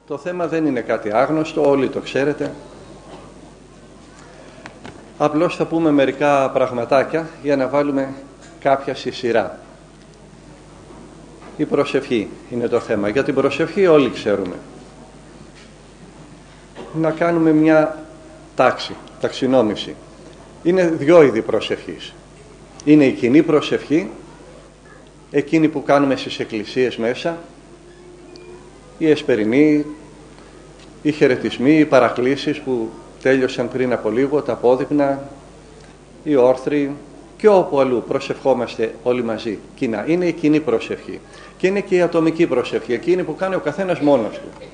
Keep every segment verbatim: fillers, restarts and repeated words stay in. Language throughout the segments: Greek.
Το θέμα δεν είναι κάτι άγνωστο, όλοι το ξέρετε. Απλώς θα πούμε μερικά πραγματάκια για να βάλουμε κάποια στη σειρά. Η προσευχή είναι το θέμα. Για την προσευχή όλοι ξέρουμε. Να κάνουμε μια τάξη, ταξινόμηση. Είναι δυο είδη προσευχής. Είναι η κοινή προσευχή, εκείνη που κάνουμε στις εκκλησίες μέσα, οι εσπερινοί, οι χαιρετισμοί, οι παρακλήσεις που τέλειωσαν πριν από λίγο, τα απόδειπνα, οι όρθροι και όπου αλλού προσευχόμαστε όλοι μαζί κοινά. Είναι η κοινή προσευχή και είναι και η ατομική προσευχή, εκείνη που κάνει ο καθένας μόνος του.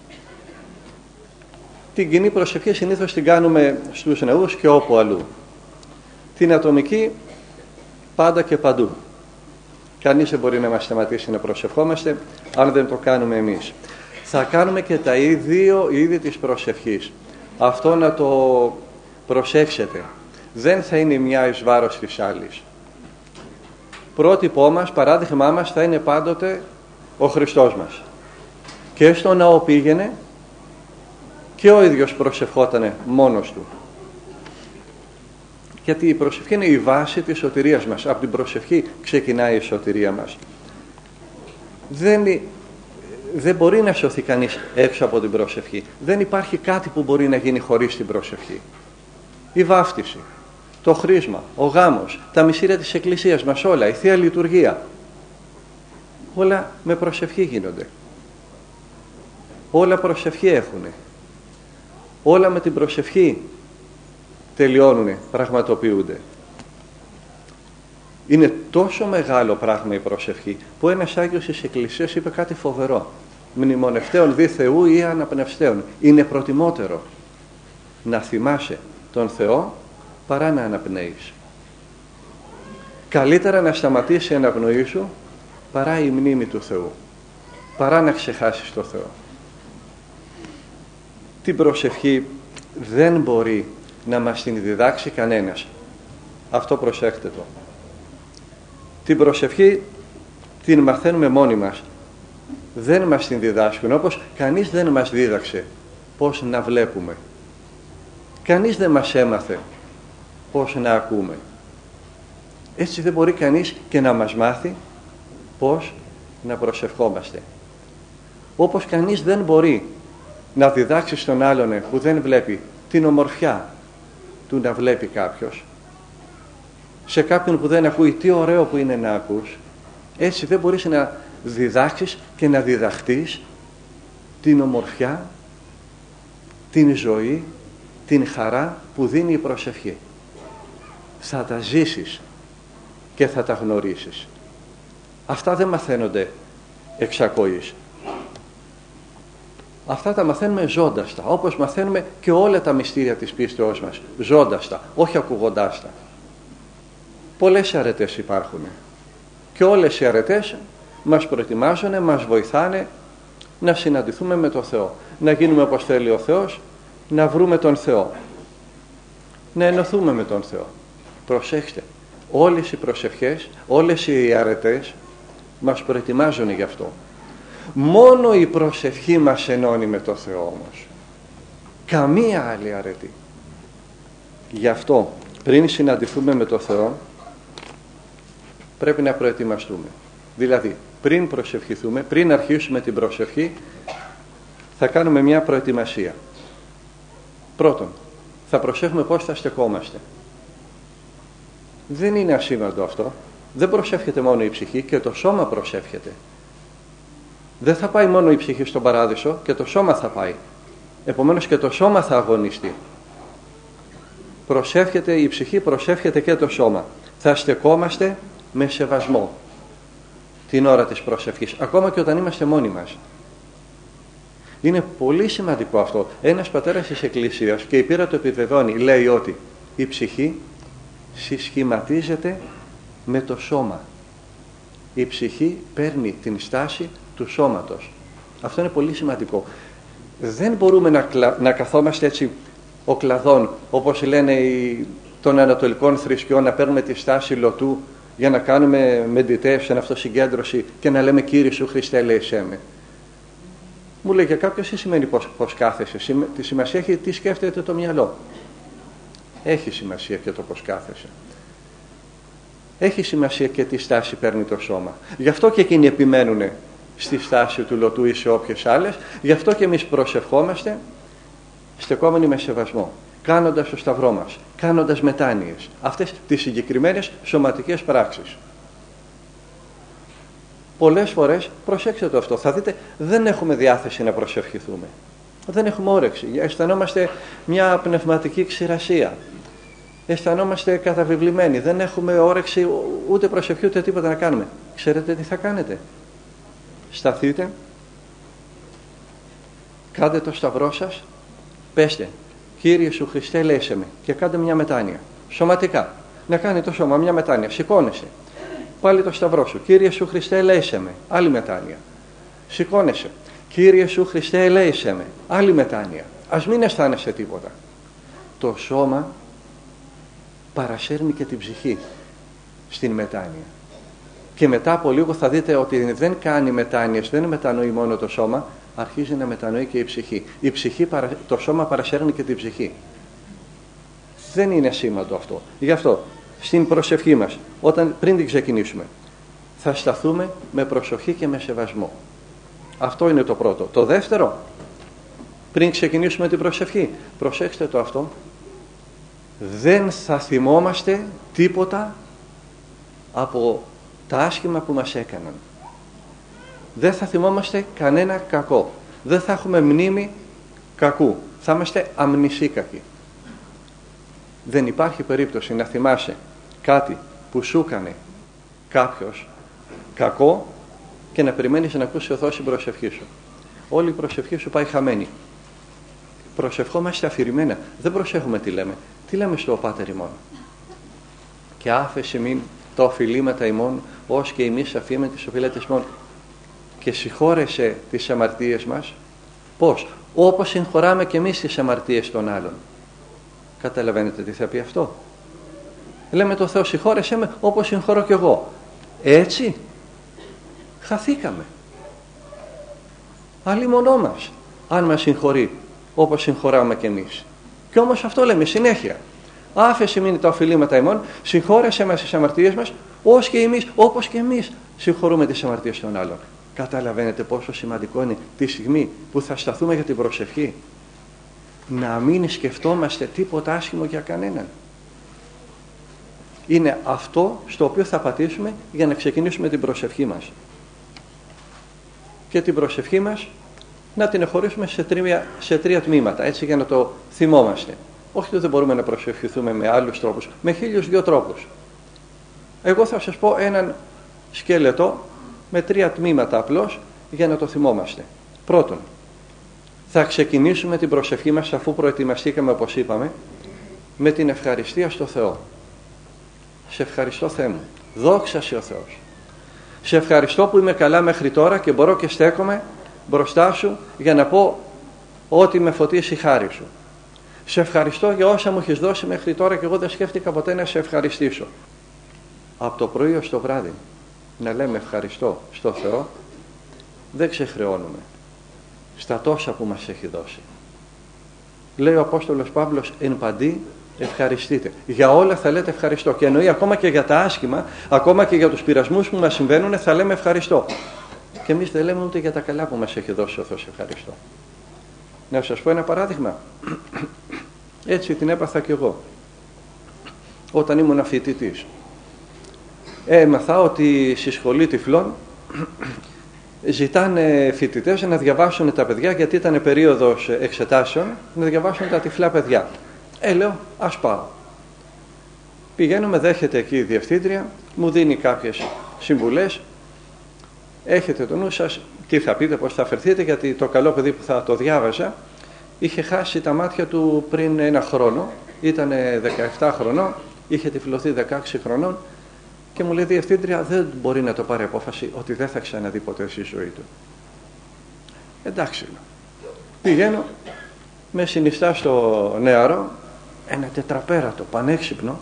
Την κοινή προσευχή συνήθως την κάνουμε στους ναούς και όπου αλλού. Την ατομική πάντα και παντού. Κανείς δεν μπορεί να μας σταματήσει να προσευχόμαστε αν δεν το κάνουμε εμείς. Θα κάνουμε και τα δύο είδη της προσευχής. Αυτό να το προσέξετε. Δεν θα είναι μια εις βάρος της άλλης. Πρότυπό μας, παράδειγμά μας θα είναι πάντοτε ο Χριστός μας. Και στο ναό πήγαινε και ο ίδιος προσευχότανε μόνος του. Γιατί η προσευχή είναι η βάση της σωτηρίας μας. Από την προσευχή ξεκινάει η σωτηρία μας. Δεν, δεν μπορεί να σωθεί κανείς έξω από την προσευχή. Δεν υπάρχει κάτι που μπορεί να γίνει χωρίς την προσευχή. Η βάφτιση, το χρίσμα, ο γάμος, τα μυστήρια της Εκκλησίας μας όλα, η Θεία Λειτουργία. Όλα με προσευχή γίνονται. Όλα προσευχή έχουνε. Όλα με την προσευχή τελειώνουνε, πραγματοποιούνται. Είναι τόσο μεγάλο πράγμα η προσευχή που ένας Άγιος της Εκκλησίας είπε κάτι φοβερό. Μνημονευτέων δι Θεού ή αναπνευστέων. Είναι προτιμότερο να θυμάσαι τον Θεό παρά να αναπνέεις. Καλύτερα να σταματήσει η αναπνοή σου παρά η μνήμη του Θεού. Παρά να ξεχάσεις τον Θεό. Την προσευχή δεν μπορεί να μας την διδάξει κανένας. Αυτό προσέχτε το. Την προσευχή την μαθαίνουμε μόνοι μας. Δεν μας την διδάσκουν, όπως κανείς δεν μας δίδαξε πώς να βλέπουμε. Κανείς δεν μας έμαθε πώς να ακούμε. Έτσι δεν μπορεί κανείς και να μας μάθει πώς να προσευχόμαστε. Όπως κανείς δεν μπορεί να διδάξει στον άλλον που δεν βλέπει την ομορφιά του να βλέπει κάποιος. Σε κάποιον που δεν ακούει, τι ωραίο που είναι να ακούς. Έτσι δεν μπορείς να διδάξεις και να διδαχτείς την ομορφιά, την ζωή, την χαρά που δίνει η προσευχή. Θα τα ζήσεις και θα τα γνωρίσεις. Αυτά δεν μαθαίνονται εξακοής. Αυτά τα μαθαίνουμε ζώντας τα, όπως μαθαίνουμε και όλα τα μυστήρια της πίστεώς μας, ζώντας τα, όχι ακούγοντάς τα. Πολλές αρετές υπάρχουν και όλες οι αρετές μας προετοιμάζουν, μας βοηθάνε να συναντηθούμε με τον Θεό, να γίνουμε όπως θέλει ο Θεός, να βρούμε τον Θεό, να ενωθούμε με τον Θεό. Προσέξτε, όλες οι προσευχές, όλες οι αρετές μας προετοιμάζουν γι' αυτό. Μόνο η προσευχή μας ενώνει με τον Θεό όμως. Καμία άλλη αρετή. Γι' αυτό πριν συναντηθούμε με τον Θεό πρέπει να προετοιμαστούμε. Δηλαδή πριν προσευχηθούμε, πριν αρχίσουμε την προσευχή θα κάνουμε μια προετοιμασία. Πρώτον, θα προσέχουμε πώς θα στεκόμαστε. Δεν είναι ασήμαντο αυτό. Δεν προσεύχεται μόνο η ψυχή, και το σώμα προσεύχεται. Δεν θα πάει μόνο η ψυχή στον παράδεισο, και το σώμα θα πάει. Επομένως και το σώμα θα αγωνιστεί. Προσεύχεται η ψυχή, προσεύχεται και το σώμα. Θα στεκόμαστε με σεβασμό την ώρα της προσευχής, ακόμα και όταν είμαστε μόνοι μας. Είναι πολύ σημαντικό αυτό. Ένας πατέρας της Εκκλησίας, και η πείρα το επιβεβαιώνει, λέει ότι η ψυχή συσχηματίζεται με το σώμα. Η ψυχή παίρνει την στάση του σώματος. Αυτό είναι πολύ σημαντικό. Δεν μπορούμε να, κλα... να καθόμαστε έτσι ο κλαδόν, όπως λένε οι... των ανατολικών θρησκειών, να παίρνουμε τη στάση λωτού για να κάνουμε meditation, αυτοσυγκέντρωση, και να λέμε Κύριε Σου Χριστέ ελέησέ με. Μου λέει και κάποιος τι σημαίνει πώς, πώς κάθεσαι. Τη σημασία έχει τι σκέφτεται το μυαλό. Έχει σημασία και το πώς κάθεσαι. Έχει σημασία και τι στάση παίρνει το σώμα. Γι' αυτό και εκείνοι επιμένουν στη στάση του λωτού ή σε όποιες άλλες. Γι' αυτό και εμείς προσευχόμαστε στεκόμενοι με σεβασμό, κάνοντας το σταυρό μας, κάνοντας μετάνοιες. Αυτές τις συγκεκριμένες σωματικές πράξεις. Πολλές φορές, προσέξτε το αυτό, θα δείτε δεν έχουμε διάθεση να προσευχηθούμε. Δεν έχουμε όρεξη. Αισθανόμαστε μια πνευματική ξηρασία. Αισθανόμαστε καταβεβλημένοι. Δεν έχουμε όρεξη ούτε προσευχή ούτε τίποτα να κάνουμε. Ξέρετε τι θα κάνετε. Σταθείτε, κάντε το σταυρό σας, πέστε Κύριε Ιησού Χριστέ ελέησέ με και κάντε μια μετάνοια. Σωματικά. Να κάνει το σώμα μια μετάνοια. Σηκώνεσαι. Πάλι το σταυρό σου. Κύριε Ιησού Χριστέ ελέησέ με. Άλλη μετάνοια. Σηκώνεσαι. Κύριε Ιησού Χριστέ ελέησέ με. Άλλη μετάνοια. Ας μην αισθάνεσαι τίποτα. Το σώμα παρασέρνει και την ψυχή στην μετάνοια. Και μετά από λίγο θα δείτε ότι δεν κάνει μετάνοιες, δεν μετανοεί μόνο το σώμα, αρχίζει να μετανοεί και η ψυχή. Η ψυχή, το σώμα παρασέρνει και την ψυχή. Δεν είναι σήμαντο αυτό. Γι' αυτό, στην προσευχή μας, όταν, πριν την ξεκινήσουμε, θα σταθούμε με προσοχή και με σεβασμό. Αυτό είναι το πρώτο. Το δεύτερο, πριν ξεκινήσουμε την προσευχή, προσέξτε το αυτό, δεν θα θυμόμαστε τίποτα από τα άσχημα που μας έκαναν. Δεν θα θυμόμαστε κανένα κακό. Δεν θα έχουμε μνήμη κακού. Θα είμαστε αμνησίκακοι. Δεν υπάρχει περίπτωση να θυμάσαι κάτι που σου έκανε κάποιος κακό και να περιμένεις να ακούσει ο Θεός την προσευχή σου. Όλη η προσευχή σου πάει χαμένη. Προσευχόμαστε αφηρημένα. Δεν προσέχουμε τι λέμε. Τι λέμε στο Πάτερ ημών. Και άφεση μην τα οφειλήματα ημών, ως και εμείς αφήμεν τις οφείλετες ημών. Και συγχώρεσε τις αμαρτίες μας. Πώς? Όπως συγχωράμε και εμείς τις αμαρτίες των άλλων. Καταλαβαίνετε τι θα πει αυτό? Λέμε το Θεό συγχώρεσέ με όπως συγχωρώ κι εγώ. Έτσι χαθήκαμε. Αλλήμονό μας αν μας συγχωρεί όπως συγχωράμε κι εμείς. Και όμως αυτό λέμε συνέχεια. Άφεση μην τα οφειλήματα ημών, συγχώρεσέ μας τις αμαρτίες μας, ως και εμείς, όπως και εμείς συγχωρούμε τις αμαρτίες των άλλων. Καταλαβαίνετε πόσο σημαντικό είναι τη στιγμή που θα σταθούμε για την προσευχή να μην σκεφτόμαστε τίποτα άσχημο για κανέναν. Είναι αυτό στο οποίο θα πατήσουμε για να ξεκινήσουμε την προσευχή μας. Και την προσευχή μας να την χωρίσουμε σε τρία, σε τρία τμήματα, έτσι για να το θυμόμαστε. Όχι ότι δεν μπορούμε να προσευχηθούμε με άλλους τρόπους, με χίλιους δυο τρόπους. Εγώ θα σας πω έναν σκελετό με τρία τμήματα απλώς για να το θυμόμαστε. Πρώτον, θα ξεκινήσουμε την προσευχή μας αφού προετοιμαστήκαμε όπως είπαμε με την ευχαριστία στο Θεό. Σε ευχαριστώ Θεέ μου, δόξα σε ο Θεός. Σε ευχαριστώ που είμαι καλά μέχρι τώρα και μπορώ και στέκομαι μπροστά σου για να πω ότι με φωτίσει η χάρη σου. Σε ευχαριστώ για όσα μου έχεις δώσει μέχρι τώρα και εγώ δεν σκέφτηκα ποτέ να σε ευχαριστήσω. Από το πρωί ως το βράδυ να λέμε ευχαριστώ στο Θεό, δεν ξεχρεώνουμε στα τόσα που μας έχει δώσει. Λέει ο Απόστολος Παύλος εν παντί ευχαριστείτε. Για όλα θα λέτε ευχαριστώ. Και εννοεί ακόμα και για τα άσχημα, ακόμα και για τους πειρασμούς που μας συμβαίνουν θα λέμε ευχαριστώ. Και εμείς δεν λέμε ούτε για τα καλά που μας έχει δώσει ο Θεός ευχαριστώ. Να σας πω ένα παράδειγμα. Έτσι την έπαθα κι εγώ όταν ήμουν φοιτητής. Έμαθα ότι στη σχολή τυφλών ζητάνε φοιτητές να διαβάσουν τα παιδιά, γιατί ήταν περίοδος εξετάσεων, να διαβάσουν τα τυφλά παιδιά. Ε, λέω, ας πάω. Πηγαίνω, με δέχεται εκεί η διευθύντρια, μου δίνει κάποιες συμβουλές. Έχετε το νου σας, τι θα πείτε, πώς θα αφαιρθείτε, γιατί το καλό παιδί που θα το διάβαζα είχε χάσει τα μάτια του πριν ένα χρόνο, ήταν δεκαεπτά χρονών, είχε τυφλωθεί δεκαέξι χρονών και μου λέει η διευθύντρια δεν μπορεί να το πάρει απόφαση ότι δεν θα ξαναδεί ποτέ στη ζωή του. Εντάξει, πηγαίνω, με συνιστά στο νεαρό ένα τετραπέρατο, πανέξυπνο,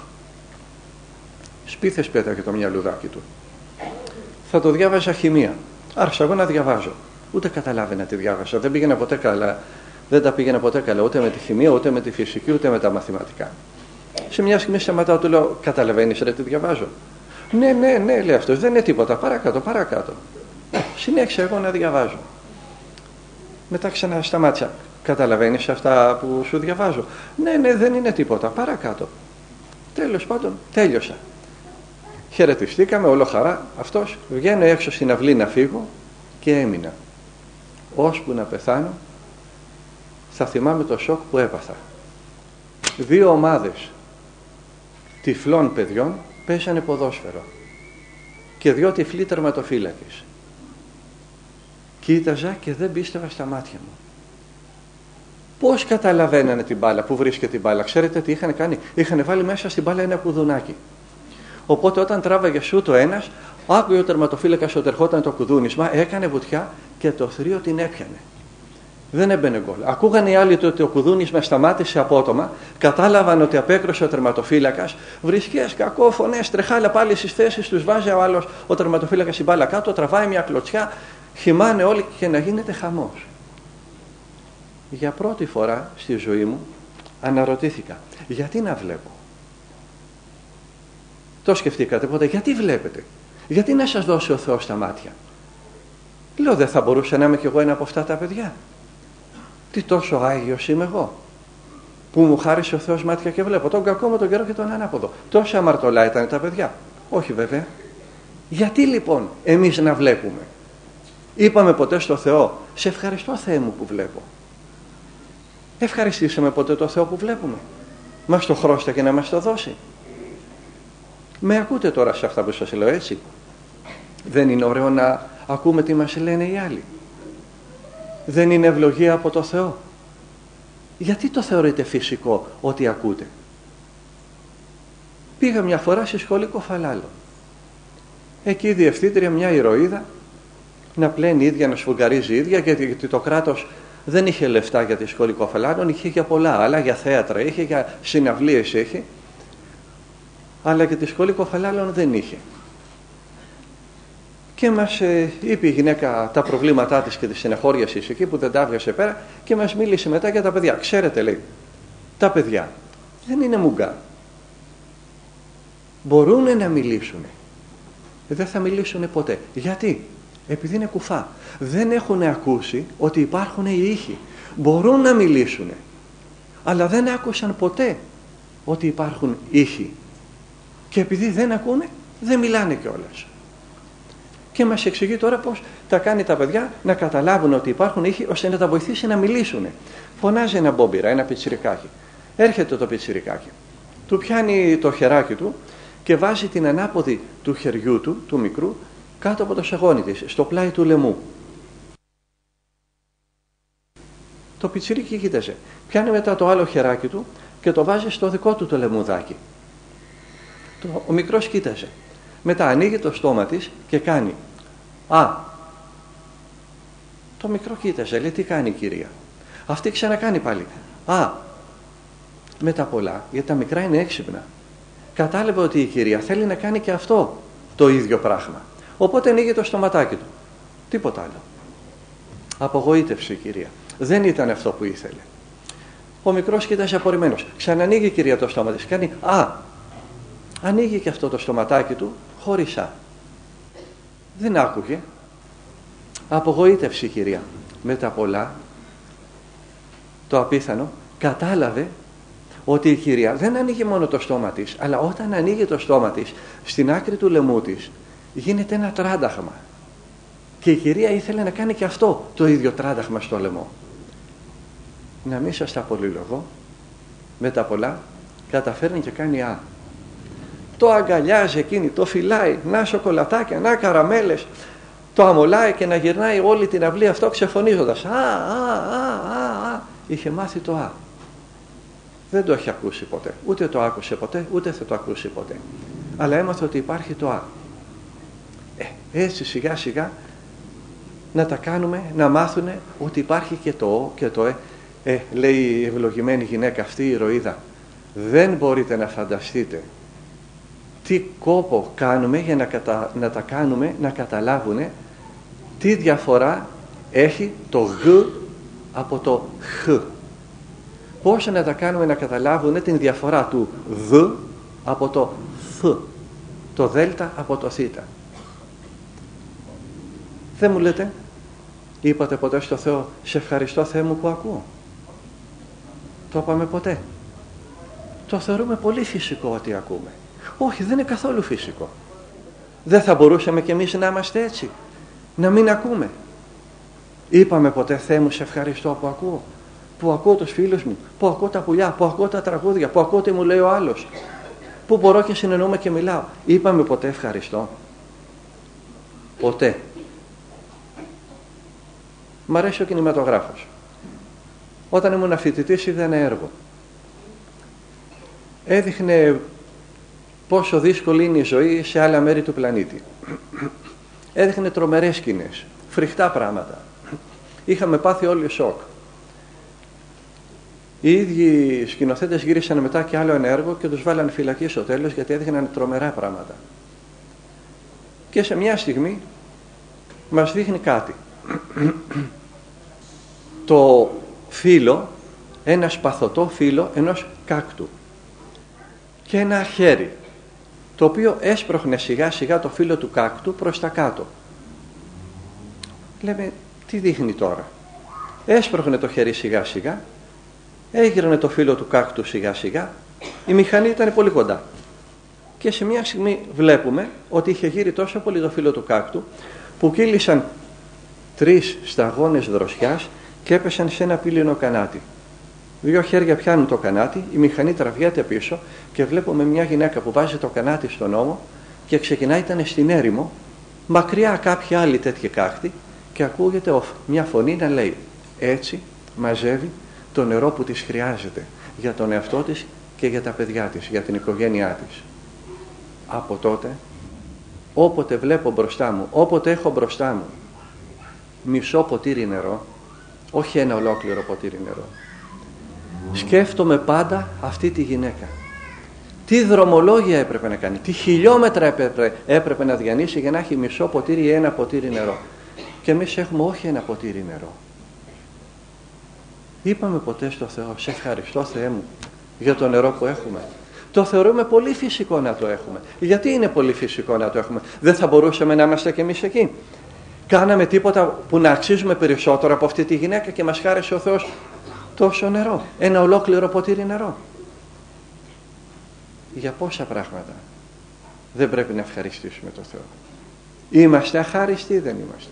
σπίθες πέταγε το μυαλουδάκι του. Θα το διάβαζα χημεία. Άρχισα εγώ να διαβάζω. Ούτε καταλάβαινα τι διάβασα. Δεν πήγαινα ποτέ καλά. Δεν τα πήγαινα ποτέ καλά ούτε με τη χημεία, ούτε με τη φυσική, ούτε με τα μαθηματικά. Σε μια στιγμή σταματάω, του λέω: καταλαβαίνεις ρε τι διαβάζω? Ναι, ναι, ναι, λέει αυτός, δεν είναι τίποτα. Παρακάτω, παρακάτω. Συνέχισα εγώ να διαβάζω. Μετά ξανασταμάτησα. Καταλαβαίνεις αυτά που σου διαβάζω? Ναι, ναι, δεν είναι τίποτα. Παρακάτω. Τέλος πάντων, τέλειωσα. Χαιρετιστήκαμε, όλο χαρά. Αυτός, βγαίνω έξω στην αυλή να φύγω και έμεινα. Ώσπου να πεθάνω, θα θυμάμαι το σοκ που έπαθα. Δύο ομάδες τυφλών παιδιών πέσανε ποδόσφαιρο και δυο τυφλοί τερματοφύλακες. Κοίταζα και δεν πίστευα στα μάτια μου. Πώς καταλαβαίνανε την μπάλα, πού βρίσκεται την μπάλα? Ξέρετε τι είχαν κάνει? Είχαν βάλει μέσα στην μπάλα ένα κουδουνάκι. Οπότε όταν τράβαγε σούτ ο ένας, άκουγε ο τερματοφύλακας ότι ερχόταν το κουδούνισμα, έκανε βουτιά και το θρύο την έπιανε. Δεν έμπαινε γκολ. Ακούγανε οι άλλοι ότι το κουδούνισμα σταμάτησε απότομα, κατάλαβαν ότι απέκρουσε ο τερματοφύλακας, βρισκές, κακόφωνες, τρεχάλα πάλι στις θέσεις τους, βάζει ο άλλος ο τερματοφύλακας την μπάλα κάτω, τραβάει μια κλωτσιά, χυμάνε όλοι και να γίνεται χαμός. Για πρώτη φορά στη ζωή μου αναρωτήθηκα, γιατί να βλέπω? Το σκεφτήκατε ποτέ? Γιατί βλέπετε? Γιατί να σας δώσει ο Θεός τα μάτια? Λέω, δεν θα μπορούσα να είμαι κι εγώ ένα από αυτά τα παιδιά? Τι τόσο άγιος είμαι εγώ, που μου χάρισε ο Θεός μάτια και βλέπω τον κακό μου, τον καιρό και τον ανάποδο. Τόσα αμαρτωλά ήταν τα παιδιά? Όχι βέβαια. Γιατί λοιπόν εμείς να βλέπουμε? Είπαμε ποτέ στο Θεό, σε ευχαριστώ Θεέ μου που βλέπω? Ευχαριστήσαμε ποτέ το Θεό που βλέπουμε? Μας το χρώστηκε να μας το δώσει? Με ακούτε τώρα σε αυτά που σας λέω, έτσι? Δεν είναι ωραίο να ακούμε τι μας λένε οι άλλοι? Δεν είναι ευλογία από το Θεό? Γιατί το θεωρείτε φυσικό ότι ακούτε? Πήγα μια φορά στη σχολή Κοφαλάλων. Εκεί η διευθύντρια, μια ηρωίδα, να πλένει ίδια, να σφουγγαρίζει ίδια, γιατί το κράτος δεν είχε λεφτά για τη σχολή Κοφαλάλων, είχε για πολλά άλλα, για θέατρα είχε, για συναυλίες είχε, αλλά και τη σχολή Κοφαλάλων δεν είχε. Και μας ε, είπε η γυναίκα τα προβλήματά της και τη συνεχώριασης εκεί που δεν τα έβγασε πέρα και μας μίλησε μετά για τα παιδιά. Ξέρετε, λέει, τα παιδιά δεν είναι μουγκά. Μπορούν να μιλήσουν. Δεν θα μιλήσουν ποτέ. Γιατί? Επειδή είναι κουφά. Δεν έχουν ακούσει ότι υπάρχουν οι ήχοι. Μπορούν να μιλήσουν, αλλά δεν άκουσαν ποτέ ότι υπάρχουν ήχοι. Και επειδή δεν ακούνε, δεν μιλάνε κιόλας. Και μας εξηγεί τώρα πώς τα κάνει τα παιδιά να καταλάβουν ότι υπάρχουν ήχοι, ώστε να τα βοηθήσει να μιλήσουν. Φωνάζει ένα μπόμπιρα, ένα πιτσιρικάκι. Έρχεται το πιτσιρικάκι. Του πιάνει το χεράκι του και βάζει την ανάποδη του χεριού του, του μικρού, κάτω από το σαγόνι της, στο πλάι του λαιμού. Το πιτσιρίκι κοίταζε. Πιάνει μετά το άλλο χεράκι του και το βάζει στο δικό του το λαιμουδάκι. Το, ο μικρός κοίταζε. Μετά ανοίγει το στόμα της και κάνει «Α». Το μικρό κοίταζε, λέει, τι κάνει η κυρία? Αυτή ξανακάνει πάλι «Α». Μετά πολλά, γιατί τα μικρά είναι έξυπνα, κατάλαβε ότι η κυρία θέλει να κάνει και αυτό το ίδιο πράγμα. Οπότε ανοίγει το στοματάκι του. Τίποτα άλλο. Απογοήτευσε η κυρία. Δεν ήταν αυτό που ήθελε. Ο μικρός κοίταζε απορριμμένος. Ξανανοίγει η κυρία το στόμα της. Κάνει «Α». Ανοίγει και αυτό το στοματάκι του χωρίς «Α». Δεν άκουγε. Απογοήτευσε η κυρία. Μετά πολλά, το απίθανο, κατάλαβε ότι η κυρία δεν ανοίγει μόνο το στόμα της, αλλά όταν ανοίγει το στόμα της, στην άκρη του λαιμού της γίνεται ένα τράνταχμα. Και η κυρία ήθελε να κάνει και αυτό το ίδιο τράνταχμα στο λαιμό. Να μην σας τα πολυλογώ, μετά πολλά καταφέρνει και κάνει «Α». Το αγκαλιάζει εκείνη, το φυλάει, να σοκολατάκια, να καραμέλες, το αμολάει και να γυρνάει όλη την αυλή αυτό ξεφωνίζοντας «Α, α, α, α, α». Είχε μάθει το «Α». Δεν το έχει ακούσει ποτέ, ούτε το άκουσε ποτέ, ούτε θα το ακούσει ποτέ. Αλλά έμαθε ότι υπάρχει το «Α». Ε, έτσι σιγά σιγά να τα κάνουμε, να μάθουν ότι υπάρχει και το «Ο» και το «Ε». Ε, λέει η ευλογημένη γυναίκα αυτή, η ηρωίδα, δεν μπορείτε να φανταστείτε τι κόπο κάνουμε για να, κατα... να τα κάνουμε να καταλάβουν τι διαφορά έχει το γ από το χ. Πώς να τα κάνουμε να καταλάβουν την διαφορά του δ από το θ, το δέλτα από το θ. Δεν μου λέτε, είπατε ποτέ στο Θεό, σε ευχαριστώ Θεέ μου που ακούω? Το είπαμε ποτέ? Το θεωρούμε πολύ φυσικό ότι ακούμε. Όχι, δεν είναι καθόλου φυσικό. Δεν θα μπορούσαμε κι εμείς να είμαστε έτσι, να μην ακούμε? Είπαμε ποτέ, Θεέ μου, σε ευχαριστώ που ακούω? Που ακούω τους φίλους μου, που ακούω τα πουλιά, που ακούω τα τραγούδια, που ακούω τι μου λέει ο άλλος, που μπορώ και συνεννοούμε και μιλάω? Είπαμε ποτέ ευχαριστώ? Ποτέ. Μ' αρέσει ο κινηματογράφος. Όταν ήμουν φοιτητής είδα ένα έργο. Έδειχνε πόσο δύσκολη είναι η ζωή σε άλλα μέρη του πλανήτη. Έδειχνε τρομερές σκηνές, φρικτά πράγματα. Είχαμε πάθει όλοι σοκ. Οι ίδιοι σκηνοθέτες γύρισαν μετά και άλλο ένα έργο και τους βάλανε φυλακή στο τέλος, γιατί έδειχναν τρομερά πράγματα. Και σε μια στιγμή μας δείχνει κάτι. Το φύλλο, ένα σπαθωτό φύλλο ενός κάκτου και ένα χέρι, το οποίο έσπροχνε σιγά σιγά το φύλλο του κάκτου προς τα κάτω. Λέμε, τι δείχνει τώρα? Έσπροχνε το χέρι σιγά σιγά, έγειρνε το φύλλο του κάκτου σιγά σιγά, η μηχανή ήταν πολύ κοντά. Και σε μια στιγμή βλέπουμε ότι είχε γύρει τόσο πολύ το φύλλο του κάκτου που κύλησαν τρεις σταγόνες δροσιάς και έπεσαν σε ένα πύληνο κανάτι. Δύο χέρια πιάνουν το κανάτι, η μηχανή τραβιέται πίσω και βλέπουμε μια γυναίκα που βάζει το κανάτι στον ώμο και ξεκινάει, ήταν στην έρημο, μακριά κάποια άλλη τέτοια κάχτη, και ακούγεται μια φωνή να λέει, έτσι μαζεύει το νερό που της χρειάζεται για τον εαυτό της και για τα παιδιά της, για την οικογένειά της. Από τότε, όποτε βλέπω μπροστά μου, όποτε έχω μπροστά μου μισό ποτήρι νερό, όχι ένα ολόκληρο ποτήρι νερό, σκέφτομαι πάντα αυτή τη γυναίκα. Τι δρομολόγια έπρεπε να κάνει, τι χιλιόμετρα έπρεπε, έπρεπε να διανύσει για να έχει μισό ποτήρι ή ένα ποτήρι νερό. Και εμείς έχουμε όχι ένα ποτήρι νερό. Είπαμε ποτέ στο Θεό, σε ευχαριστώ Θεέ μου για το νερό που έχουμε? Το θεωρούμε πολύ φυσικό να το έχουμε. Γιατί είναι πολύ φυσικό να το έχουμε? Δεν θα μπορούσαμε να είμαστε κι εμείς εκεί? Κάναμε τίποτα που να αξίζουμε περισσότερο από αυτή τη γυναίκα και μας χάρισε ο Θεός τόσο νερό, ένα ολόκληρο ποτήρι νερό? Για πόσα πράγματα δεν πρέπει να ευχαριστήσουμε τον Θεό? Είμαστε αχάριστοι ή δεν είμαστε?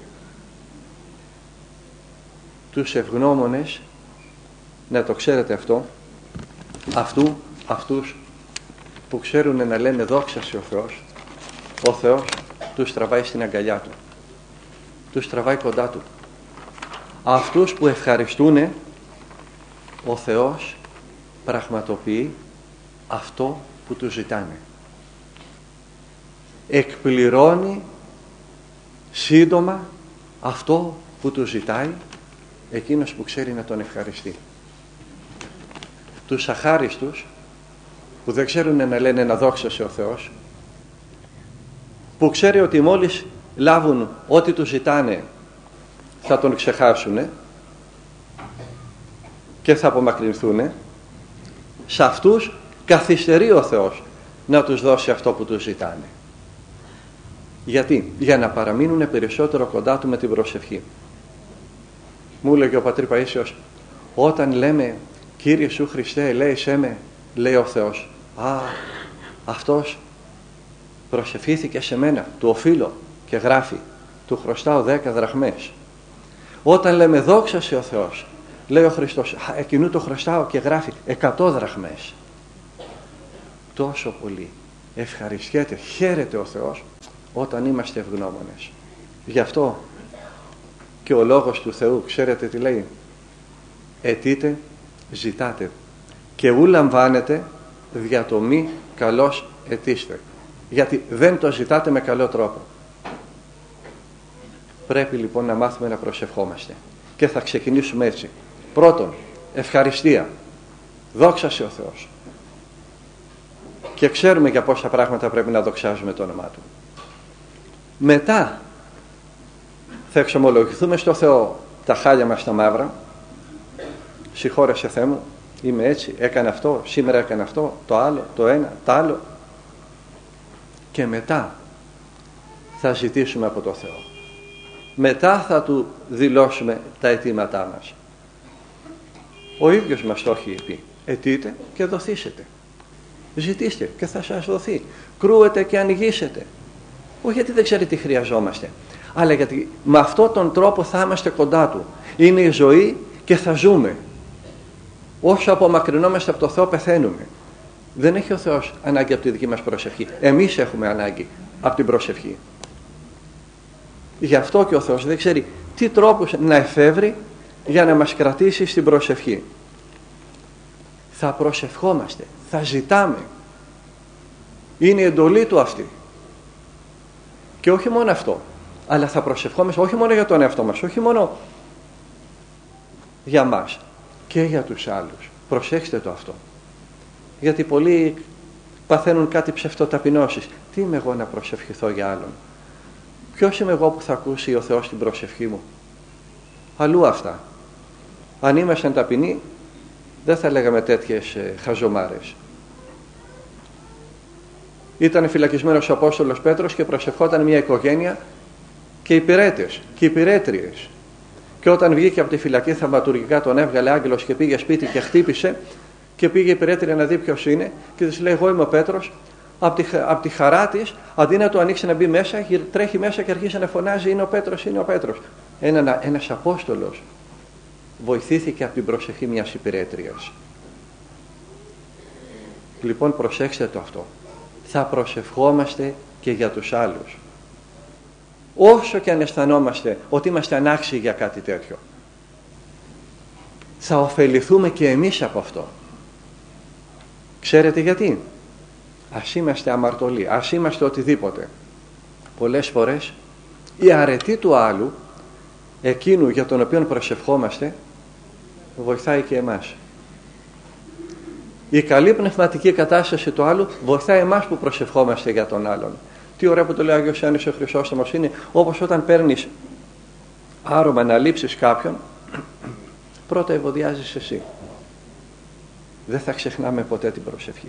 Τους ευγνώμονες, να το ξέρετε αυτό, αυτού, αυτούς που ξέρουν να λένε δόξα σε ο Θεός, ο Θεός τους τραβάει στην αγκαλιά Του, τους τραβάει κοντά Του. Αυτούς που ευχαριστούν, ο Θεός πραγματοποιεί αυτό που Του ζητάνε. Εκπληρώνει σύντομα αυτό που Του ζητάει εκείνος που ξέρει να Τον ευχαριστεί. Τους αχάριστους που δεν ξέρουν να λένε να δόξασε ο Θεός, που ξέρει ότι μόλις λάβουν ό,τι Του ζητάνε θα Τον ξεχάσουν και θα απομακρυνθούν, σε αυτούς καθυστερεί ο Θεός να τους δώσει αυτό που Τους ζητάνε. Γιατί? Για να παραμείνουν περισσότερο κοντά Του με την προσευχή. Μου έλεγε ο πατήρ Παΐσιος, όταν λέμε Κύριε Σου Χριστέ ελέησέ με, λέει ο Θεός, α, αυτός προσευχήθηκε σε μένα, του οφείλω, και γράφει, του χρωστάω δέκα δραχμές. Όταν λέμε δόξασε ο Θεός, λέει ο Χριστός, α, εκείνου το χρωστάω, και γράφει εκατό δραχμές. Τόσο πολύ ευχαριστιέται, χαίρεται ο Θεός όταν είμαστε ευγνώμονες. Γι' αυτό και ο λόγος του Θεού, ξέρετε τι λέει? Αιτείτε, ζητάτε και ου λαμβάνετε δια το μη καλώς αιτήστε. Γιατί δεν το ζητάτε με καλό τρόπο. Πρέπει λοιπόν να μάθουμε να προσευχόμαστε και θα ξεκινήσουμε έτσι. Πρώτον, ευχαριστία, δόξα σε ο Θεός, και ξέρουμε για πόσα πράγματα πρέπει να δοξάζουμε το όνομά Του. Μετά θα εξομολογηθούμε στο Θεό τα χάλια μας τα μαύρα, συγχώρεσε Θεέ μου, είμαι έτσι, έκανε αυτό, σήμερα έκανε αυτό, το άλλο, το ένα, το άλλο, και μετά θα ζητήσουμε από το Θεό. Μετά θα Του δηλώσουμε τα αιτήματά μας. Ο ίδιος μας το έχει πει. Αιτείτε και δοθήσετε. Ζητήστε και θα σας δοθεί. Κρούετε και ανοιγήσετε. Όχι γιατί δεν ξέρετε τι χρειαζόμαστε, αλλά γιατί με αυτόν τον τρόπο θα είμαστε κοντά Του. Είναι η ζωή και θα ζούμε. Όσο απομακρυνόμαστε από το Θεό πεθαίνουμε. Δεν έχει ο Θεός ανάγκη από τη δική μας προσευχή. Εμείς έχουμε ανάγκη από την προσευχή. Γι' αυτό και ο Θεός δεν ξέρει τι τρόπους να εφεύρει για να μας κρατήσει στην προσευχή. Θα προσευχόμαστε, θα ζητάμε. Είναι η εντολή Του αυτή. Και όχι μόνο αυτό, αλλά θα προσευχόμαστε όχι μόνο για τον εαυτό μας, όχι μόνο για μας, και για τους άλλους. Προσέξτε το αυτό. Γιατί πολλοί παθαίνουν κάτι ψευτοταπεινώσεις. Τι είμαι εγώ να προσευχηθώ για άλλον? Ποιος είμαι εγώ που θα ακούσει ο Θεός την προσευχή μου? Αλλού αυτά. Αν ήμασταν ταπεινοί, δεν θα λέγαμε τέτοιες ε, χαζομάρες. Ήταν φυλακισμένος ο Απόστολος Πέτρος και προσευχόταν μια οικογένεια και υπηρέτες και υπηρέτριες. Και όταν βγήκε από τη φυλακή, θαυματουργικά τον έβγαλε άγγελος και πήγε σπίτι και χτύπησε, και πήγε η υπηρέτρια να δει ποιος είναι, και της λέει: εγώ είμαι ο Πέτρος. Από τη, απ τη χαρά της, αντί να του ανοίξει να μπει μέσα, τρέχει μέσα και αρχίζει να φωνάζει: είναι ο Πέτρος, είναι ο Πέτρος. Ένα, ένας Απόστολος βοηθήθηκε από την προσευχή μιας υπηρέτριας. Λοιπόν, προσέξτε το αυτό. Θα προσευχόμαστε και για τους άλλους. Όσο και αν αισθανόμαστε ότι είμαστε ανάξιοι για κάτι τέτοιο, θα ωφεληθούμε και εμείς από αυτό. Ξέρετε γιατί? Ας είμαστε αμαρτωλοί, ας είμαστε οτιδήποτε. Πολλές φορές η αρετή του άλλου, εκείνου για τον οποίο προσευχόμαστε, βοηθάει και εμάς. Η καλή πνευματική κατάσταση του άλλου βοηθάει εμάς που προσευχόμαστε για τον άλλον. Τι ωραία που το λέει ο Άγιος Ιωάννης ο Χρυσόστομος, είναι όπως όταν παίρνεις άρωμα να λείψεις κάποιον, πρώτα ευωδιάζεις εσύ. Δεν θα ξεχνάμε ποτέ την προσευχή.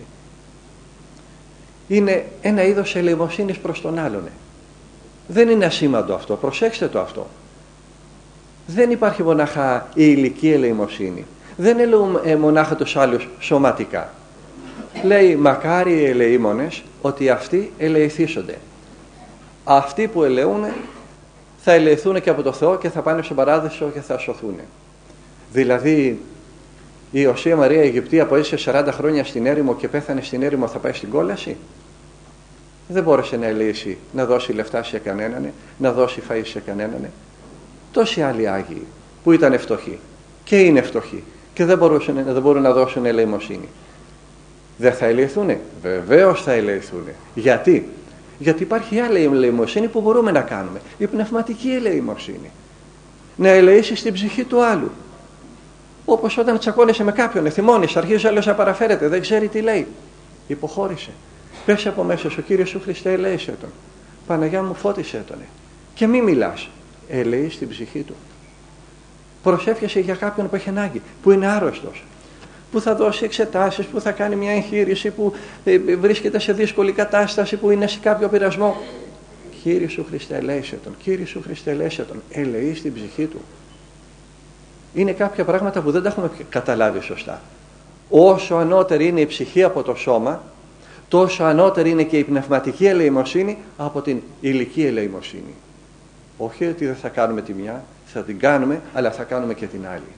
Είναι ένα είδος ελεημοσύνης προς τον άλλον. Δεν είναι ασήμαντο αυτό, προσέξτε το αυτό. Δεν υπάρχει μονάχα η υλική ελεημοσύνη. Δεν ελεούμε μονάχα τους άλλους σωματικά. Λέει: μακάρι οι ελεήμονες, ότι αυτοί ελεηθήσονται. Αυτοί που ελεούν θα ελεηθούν και από το Θεό και θα πάνε στον παράδεισο και θα σωθούν. Δηλαδή η Ιωσία Μαρία Αιγυπτία που έζησε σαράντα χρόνια στην έρημο και πέθανε στην έρημο, θα πάει στην κόλαση? Δεν μπόρεσε να ελεήσει, να δώσει λεφτά σε κανέναν, να δώσει φαΐ σε κανέναν. Τόσοι άλλοι Άγιοι που ήταν φτωχοί και είναι φτωχοί και δεν, μπορούσαν, δεν μπορούν να δώσουν ελεημοσύνη. Δεν θα ελεηθούνε? Βεβαίως θα ελεηθούνε. Γιατί? Γιατί υπάρχει άλλη ελεημοσύνη που μπορούμε να κάνουμε. Η πνευματική ελεημοσύνη. Να ελεήσεις την ψυχή του άλλου. Όπως όταν τσακώνεσαι με κάποιον, θυμώνεις, αρχίζει άλλος να παραφέρεται, δεν ξέρει τι λέει. Υποχώρησε. Πες από μέσα σου: Κύριε σου Χριστέ, ελέησε τον. Παναγιά μου, φώτισε τον. Και μη μιλάς. Ελεείς την ψυχή του. Προσεύχεσαι για κάποιον που έχει ανάγκη, που είναι άρρωστος, που θα δώσει εξετάσεις, που θα κάνει μια εγχείρηση, που βρίσκεται σε δύσκολη κατάσταση, που είναι σε κάποιο πειρασμό. Κύριε σου Χριστέ, ελέησε τον. Κύριε σου Χριστέ, ελέησε τον. Ελεείς την ψυχή του. Είναι κάποια πράγματα που δεν τα έχουμε καταλάβει σωστά. Όσο ανώτερη είναι η ψυχή από το σώμα, τόσο ανώτερη είναι και η πνευματική ελεημοσύνη από την υλική ελεημοσύνη. Όχι ότι δεν θα κάνουμε τη μια, θα την κάνουμε, αλλά θα κάνουμε και την άλλη.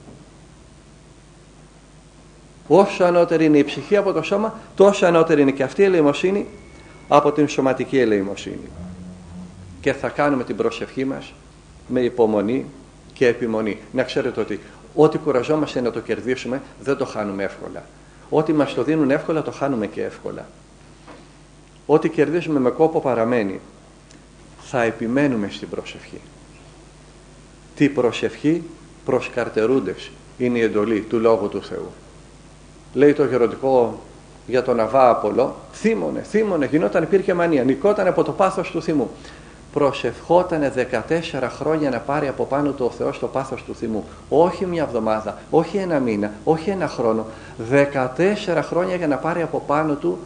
Όσο ανώτερη είναι η ψυχή από το σώμα, τόσο ανώτερη είναι και αυτή η ελεημοσύνη από την σωματική ελεημοσύνη. Και θα κάνουμε την προσευχή μας με υπομονή και επιμονή. Να ξέρετε ότι ό,τι κουραζόμαστε να το κερδίσουμε, δεν το χάνουμε εύκολα. Ό,τι μας το δίνουν εύκολα, το χάνουμε και εύκολα. Ό,τι κερδίζουμε με κόπο παραμένει. Θα επιμένουμε στην προσευχή. Τι προσευχή? Προς καρτερούντες είναι η εντολή του Λόγου του Θεού. Λέει το γεροντικό για τον Αβά Απολό: θύμωνε, θύμωνε, γινόταν, υπήρχε μανία, νικόταν από το πάθος του θυμού. προσευχότανε δεκατέσσερα χρόνια να πάρει από πάνω του ο Θεός το πάθος του θυμού. Όχι μια εβδομάδα, όχι ένα μήνα, όχι ένα χρόνο. δεκατέσσερα χρόνια για να πάρει από πάνω του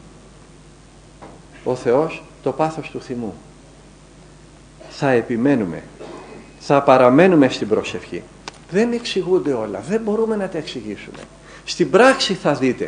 ο Θεός το πάθος του θυμού. Θα επιμένουμε, θα παραμένουμε στην προσευχή. Δεν εξηγούνται όλα, δεν μπορούμε να τα εξηγήσουμε. Στην πράξη θα δείτε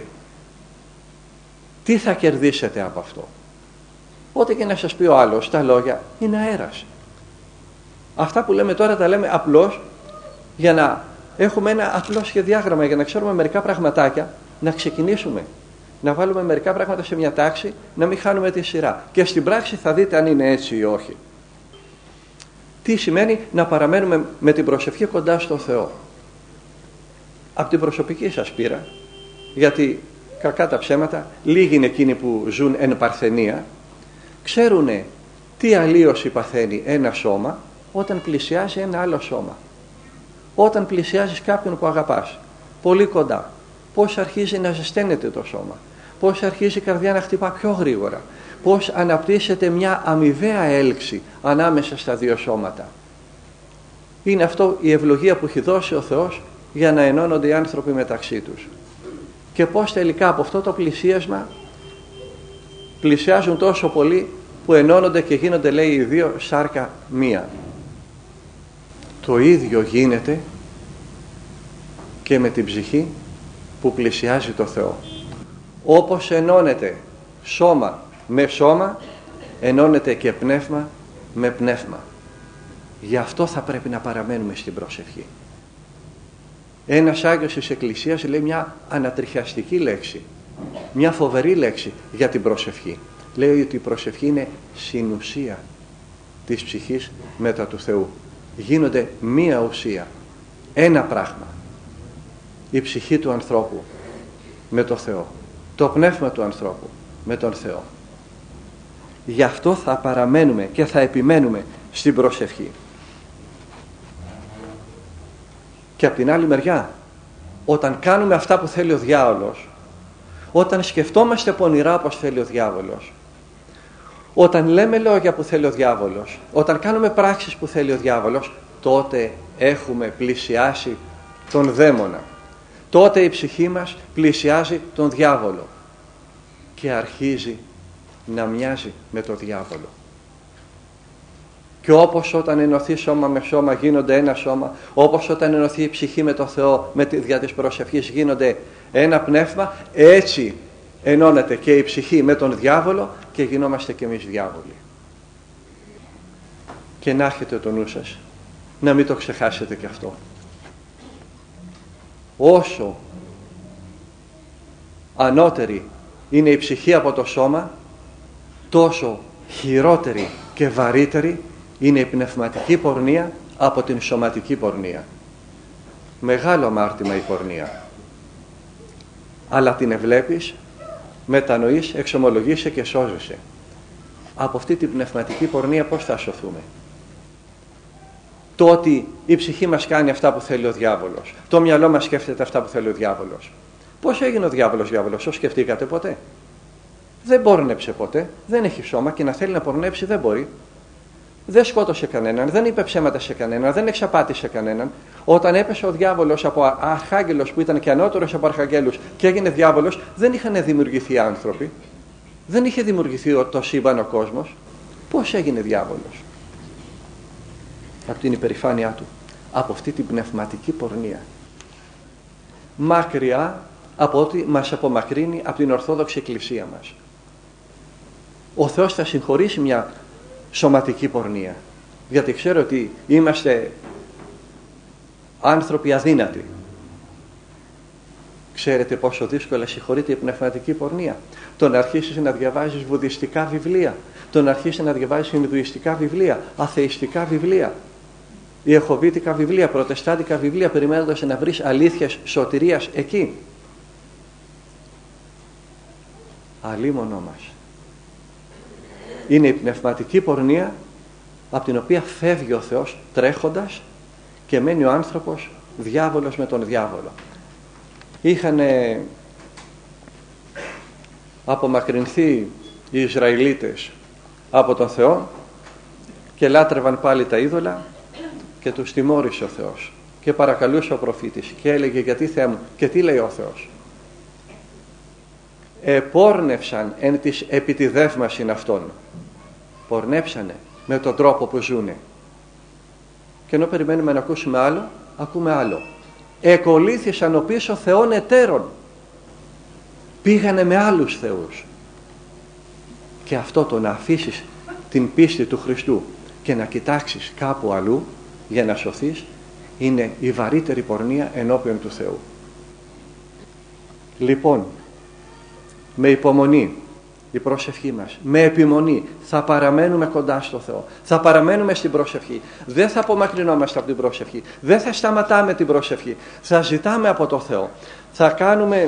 τι θα κερδίσετε από αυτό. Ό,τι και να σας πει ο άλλος, τα λόγια είναι αέρας. Αυτά που λέμε τώρα τα λέμε απλώς για να έχουμε ένα απλό σχεδιάγραμμα, για να ξέρουμε μερικά πραγματάκια, να ξεκινήσουμε. Να βάλουμε μερικά πράγματα σε μια τάξη, να μην χάνουμε τη σειρά. Και στην πράξη θα δείτε αν είναι έτσι ή όχι. Τι σημαίνει να παραμένουμε με την προσευχή κοντά στο Θεό. Από την προσωπική σας πείρα, γιατί κακά τα ψέματα, λίγοι είναι εκείνοι που ζουν εν παρθενία, ξέρουν τι αλλίωση παθαίνει ένα σώμα όταν πλησιάζει ένα άλλο σώμα. Όταν πλησιάζεις κάποιον που αγαπάς, πολύ κοντά, πώς αρχίζει να ζεσταίνεται το σώμα, πώς αρχίζει η καρδιά να χτυπά πιο γρήγορα, πώς αναπτύσσεται μια αμοιβαία έλξη ανάμεσα στα δύο σώματα. Είναι αυτό η ευλογία που έχει δώσει ο Θεός για να ενώνονται οι άνθρωποι μεταξύ τους. Και πώς τελικά από αυτό το πλησίασμα πλησιάζουν τόσο πολύ που ενώνονται και γίνονται, λέει, οι δύο σάρκα μία. Το ίδιο γίνεται και με την ψυχή που πλησιάζει το Θεό. Όπως ενώνεται σώμα με σώμα, ενώνεται και πνεύμα με πνεύμα. Γι' αυτό θα πρέπει να παραμένουμε στην προσευχή. Ένας Άγιος της Εκκλησίας λέει μια ανατριχιαστική λέξη, μια φοβερή λέξη για την προσευχή. Λέει ότι η προσευχή είναι συνουσία της ψυχής μετά του Θεού. Γίνονται μία ουσία, ένα πράγμα. Η ψυχή του ανθρώπου με το Θεό, το πνεύμα του ανθρώπου με τον Θεό. Γι' αυτό θα παραμένουμε και θα επιμένουμε στην προσευχή. Και από την άλλη μεριά, όταν κάνουμε αυτά που θέλει ο διάολος, όταν σκεφτόμαστε πονηρά όπως θέλει ο διάβολος, όταν λέμε λόγια που θέλει ο διάβολος, όταν κάνουμε πράξεις που θέλει ο διάβολος, τότε έχουμε πλησιάσει τον δαίμονα. Τότε η ψυχή μας πλησιάζει τον διάβολο και αρχίζει να μοιάζει με τον διάβολο. Και όπως όταν ενωθεί σώμα με σώμα γίνονται ένα σώμα, όπως όταν ενωθεί η ψυχή με το Θεό με τη δια της προσευχής γίνονται ένα πνεύμα, έτσι ενώνεται και η ψυχή με τον διάβολο και γινόμαστε και εμείς διάβολοι. Και να έχετε το νου σας, να μην το ξεχάσετε και αυτό. Όσο ανώτερη είναι η ψυχή από το σώμα, τόσο χειρότερη και βαρύτερη είναι η πνευματική πορνεία από την σωματική πορνεία. Μεγάλο αμάρτημα η πορνεία. Αλλά την ευλέπεις, μετανοείς, εξομολογείσαι και σώζεσαι. Από αυτή την πνευματική πορνεία πώς θα σωθούμε? Το ότι η ψυχή μας κάνει αυτά που θέλει ο διάβολος, το μυαλό μας σκέφτεται αυτά που θέλει ο διάβολος. Πώς έγινε ο διάβολος διάβολος? Το σκεφτήκατε ποτέ? Δεν πόρνεψε ποτέ, δεν έχει σώμα και να θέλει να πορνέψει δεν μπορεί. Δεν σκότωσε κανέναν, δεν είπε ψέματα σε κανέναν, δεν εξαπάτησε κανέναν. Όταν έπεσε ο διάβολος από αρχάγγελος που ήταν και ανώτερος από αρχαγγέλους και έγινε διάβολος, δεν είχαν δημιουργηθεί άνθρωποι, δεν είχε δημιουργηθεί το σύμπαν ο κόσμος. Πώς έγινε διάβολος? Από την υπερηφάνειά του, από αυτή την πνευματική πορνεία. Μακριά από ό,τι μας απομακρύνει από την Ορθόδοξη Εκκλησία μας. Ο Θεός θα συγχωρήσει μια σωματική πορνεία, γιατί ξέρω ότι είμαστε άνθρωποι αδύνατοι. Ξέρετε πόσο δύσκολα συγχωρείται η πνευματική πορνεία? Το να αρχίσεις να διαβάζεις βουδιστικά βιβλία, το να αρχίσεις να διαβάζεις ινδουιστικά βιβλία, αθεϊστικά βιβλία, ιεχωβίτικα βιβλία, προτεστάντικα βιβλία, περιμένοντας να βρεις αλήθειες σωτηρίας εκεί. Αλίμονό μας. Είναι η πνευματική πορνεία από την οποία φεύγει ο Θεός τρέχοντας και μένει ο άνθρωπος διάβολος με τον διάβολο. Είχαν απομακρυνθεί οι Ισραηλίτες από τον Θεό και λάτρευαν πάλι τα είδωλα και τους τιμώρησε ο Θεός και παρακαλούσε ο προφήτης και έλεγε γιατί Θεέ μου, και τι λέει ο Θεός? Επόρνευσαν εν της επιτιδεύμασιν αυτών. Πορνέψανε με τον τρόπο που ζουνε. Και ενώ περιμένουμε να ακούσουμε άλλο, ακούμε άλλο. Εκολύθησαν ο πίσω θεών εταίρων. Πήγανε με άλλους θεούς. Και αυτό το να αφήσεις την πίστη του Χριστού και να κοιτάξεις κάπου αλλού για να σωθείς είναι η βαρύτερη πορνεία ενώπιον του Θεού. Λοιπόν, με υπομονή η προσευχή μας, με επιμονή θα παραμένουμε κοντά στο Θεό, θα παραμένουμε στην προσευχή, δεν θα απομακρυνόμαστε από την προσευχή, δεν θα σταματάμε την προσευχή, θα ζητάμε από το Θεό, θα κάνουμε,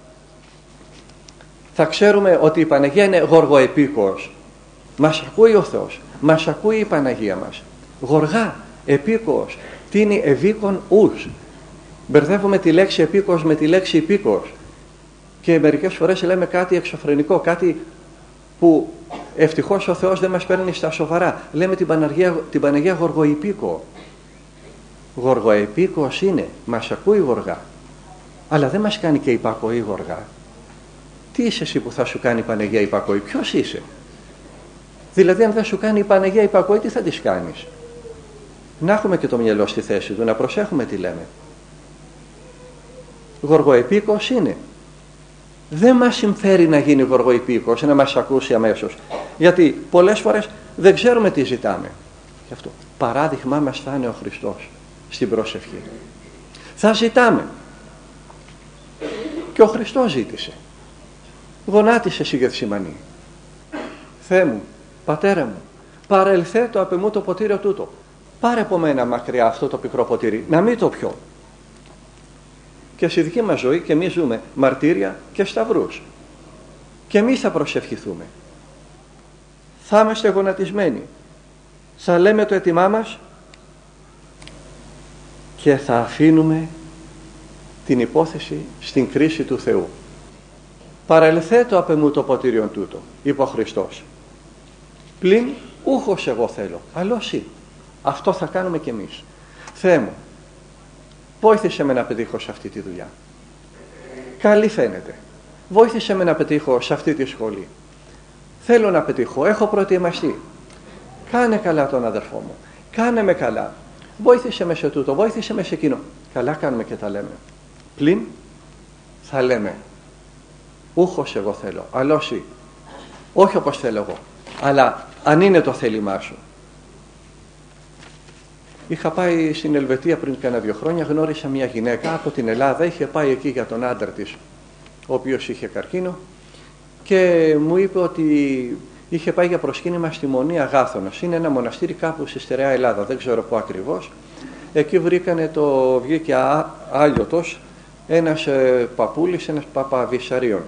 θα ξέρουμε ότι η Παναγία είναι γοργοεπίκοος. Μας ακούει ο Θεός, μας ακούει η Παναγία μας. Γοργά, επίκοος, τι είναι ευήκον ους. Μπερδεύουμε τη λέξη επίκοος με τη λέξη υπήκοος. Και μερικές φορές λέμε κάτι εξωφρενικό, κάτι που ευτυχώς ο Θεός δεν μας παίρνει στα σοβαρά. Λέμε την Παναγία, την Παναγία γοργοεπίκο. Γοργοεπίκος είναι, μας ακούει γοργά, αλλά δεν μας κάνει και υπακοή γοργά. Τι είσαι εσύ που θα σου κάνει η Παναγία υπακοή? Ποιος είσαι? Δηλαδή αν δεν σου κάνει η Παναγία υπακοή, τι θα της κάνεις? Να έχουμε και το μυαλό στη θέση του, να προσέχουμε τι λέμε. Γοργοεπίκος είναι. Δεν μας συμφέρει να γίνει γοργοεπίκος, να μας ακούσει αμέσως. Γιατί πολλές φορές δεν ξέρουμε τι ζητάμε. Γι' αυτό παράδειγμά μας θα είναι ο Χριστός στην προσευχή. Θα ζητάμε. Και ο Χριστός ζήτησε. Γονάτισε στη Γεθσιμανή. Θεέ μου, Πατέρα μου, παρελθέτω απ' εμού το ποτήριο τούτο. Πάρε από μένα μακριά αυτό το πικρό ποτήρι, να μην το πιω. Και στη δική μας ζωή και εμείς ζούμε μαρτύρια και σταυρούς. Και εμείς θα προσευχηθούμε. Θα είμαστε γονατισμένοι. Θα λέμε το αίτημά μας και θα αφήνουμε την υπόθεση στην κρίση του Θεού. Παρελθέτω απ' εμού το ποτήριον τούτο, είπε ο Χριστός. Πλην ούχος εγώ θέλω, αλλά εσύ. Αυτό θα κάνουμε κι εμείς. Θεέ μου, βόηθησε με να πετύχω σε αυτή τη δουλειά. Καλή φαίνεται. Βόηθησε με να πετύχω σε αυτή τη σχολή. Θέλω να πετύχω, έχω προετοιμαστεί. Κάνε καλά τον αδερφό μου. Κάνε με καλά. Βόηθησε με σε τούτο, βόηθησε με σε εκείνο. Καλά κάνουμε και τα λέμε. Πλην θα λέμε, ούχος εγώ θέλω, αλλά εσύ. Όχι όπως θέλω εγώ, αλλά αν είναι το θέλημά σου. Είχα πάει στην Ελβετία πριν κάνα δύο χρόνια, γνώρισα μια γυναίκα από την Ελλάδα, είχε πάει εκεί για τον άντρα της, ο οποίος είχε καρκίνο, και μου είπε ότι είχε πάει για προσκύνημα στη Μονή Αγάθωνος. Είναι ένα μοναστήρι κάπου στη στερεά Ελλάδα, δεν ξέρω πού ακριβώς. Εκεί βρήκανε το, βγήκε Άλιωτος, ένας ε, παππούλης, ένας παπαβυσαρίων.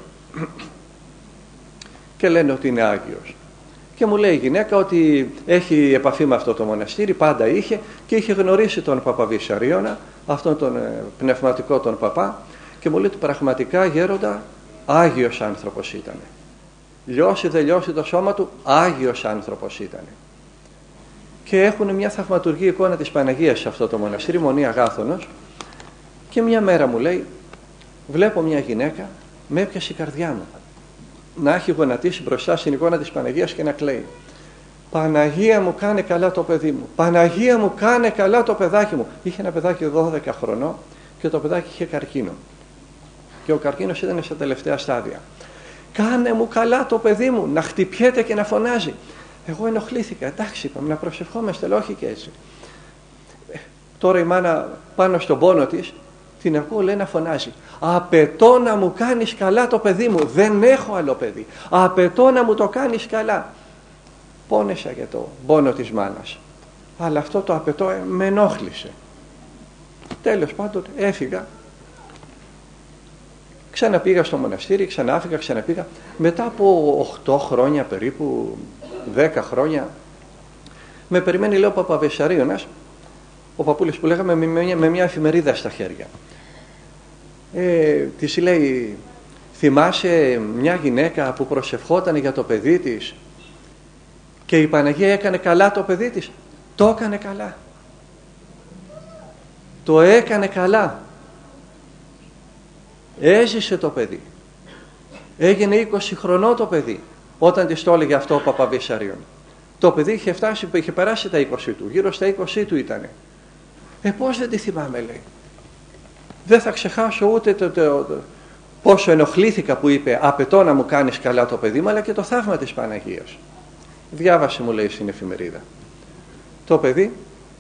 Και λένε ότι είναι Άγιος. Και μου λέει η γυναίκα ότι έχει επαφή με αυτό το μοναστήρι, πάντα είχε, και είχε γνωρίσει τον Παπαβυσαρίωνα, αυτόν τον ε, πνευματικό τον παπά, και μου λέει ότι πραγματικά γέροντα Άγιος άνθρωπος ήταν. Λιώσει δεν λιώσει το σώμα του, Άγιος άνθρωπος ήταν. Και έχουν μια θαυματουργή εικόνα της Παναγίας σε αυτό το μοναστήρι, Μονή Αγάθωνος, και μια μέρα μου λέει, βλέπω μια γυναίκα, με έπιασε η καρδιά μου, να έχει γονατίσει μπροστά στην εικόνα της Παναγίας και να κλαίει. Παναγία μου, κάνε καλά το παιδί μου. Παναγία μου, κάνε καλά το παιδάκι μου. Είχε ένα παιδάκι δώδεκα χρονών και το παιδάκι είχε καρκίνο. Και ο καρκίνος ήταν στα τελευταία στάδια. Κάνε μου καλά το παιδί μου, να χτυπιέται και να φωνάζει. Εγώ ενοχλήθηκα. Εντάξει, είπαμε, να προσευχόμαστε, αλλά όχι και έτσι. Ε, τώρα η μάνα πάνω στον πόνο της, την ακούω, λέει, να φωνάζει. Απαιτώ να μου κάνεις καλά το παιδί μου. Δεν έχω άλλο παιδί. Απαιτώ να μου το κάνεις καλά. Πόνεσα για το πόνο της μάνας. Αλλά αυτό το απαιτώ ε, με ενόχλησε. Τέλος πάντων έφυγα. Ξαναπήγα στο μοναστήρι, ξανάφυγα, ξαναπήγα. Μετά από οκτώ χρόνια περίπου, δέκα χρόνια, με περιμένει, λέω, ο Παπαβυσαρίωνας, ο παππούλης που λέγαμε, με μια, με μια εφημερίδα στα χέρια. Ε, της λέει, θυμάσαι μια γυναίκα που προσευχόταν για το παιδί της Και η Παναγία έκανε καλά το παιδί της. Το έκανε καλά. Το έκανε καλά. Έζησε το παιδί. Έγινε είκοσι χρονών το παιδί όταν της το έλεγε αυτό ο Παπαβίσαριον. Το παιδί είχε φτάσει, είχε περάσει τα είκοσι του, γύρω στα είκοσι του ήτανε. Ε, πώς δεν τη θυμάμαι, λέει. Δεν θα ξεχάσω ούτε το, το, το, πόσο ενοχλήθηκα που είπε «Απαιτώ να μου κάνεις καλά το παιδί μου», αλλά και το θαύμα της Παναγίας. Διάβασε, μου λέει, στην εφημερίδα. Το παιδί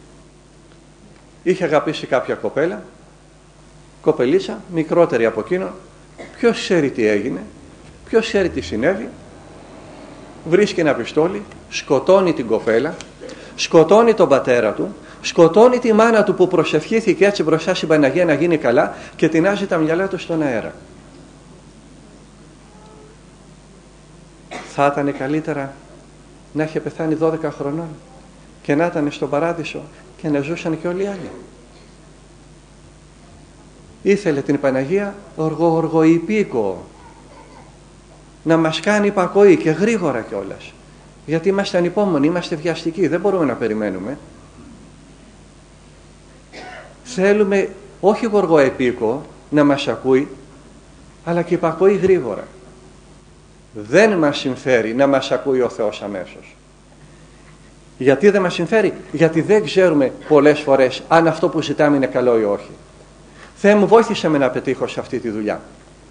είχε αγαπήσει κάποια κοπέλα, κοπελίτσα, μικρότερη από εκείνο. Ποιος ξέρει τι έγινε, ποιος ξέρει τι συνέβη. Βρίσκει ένα πιστόλι, σκοτώνει την κοπέλα, σκοτώνει τον πατέρα του, σκοτώνει τη μάνα του που προσευχήθηκε έτσι μπροστά στην Παναγία να γίνει καλά και τεινάζει τα μυαλά του στον αέρα. Θα ήταν καλύτερα να είχε πεθάνει δώδεκα χρονών και να ήταν στον παράδεισο και να ζούσαν και όλοι οι άλλοι. Ήθελε την Παναγία οργοϊπίκο να μας κάνει υπακοή και γρήγορα κιόλας, γιατί είμαστε ανυπόμονοι, είμαστε βιαστικοί, δεν μπορούμε να περιμένουμε. Θέλουμε όχι γοργοεπίκο να μας ακούει, αλλά και υπακοή γρήγορα. Δεν μας συμφέρει να μας ακούει ο Θεός αμέσως. Γιατί δεν μας συμφέρει? Γιατί δεν ξέρουμε πολλές φορές αν αυτό που ζητάμε είναι καλό ή όχι. Θεέ μου, βοήθησε με να πετύχω σε αυτή τη δουλειά.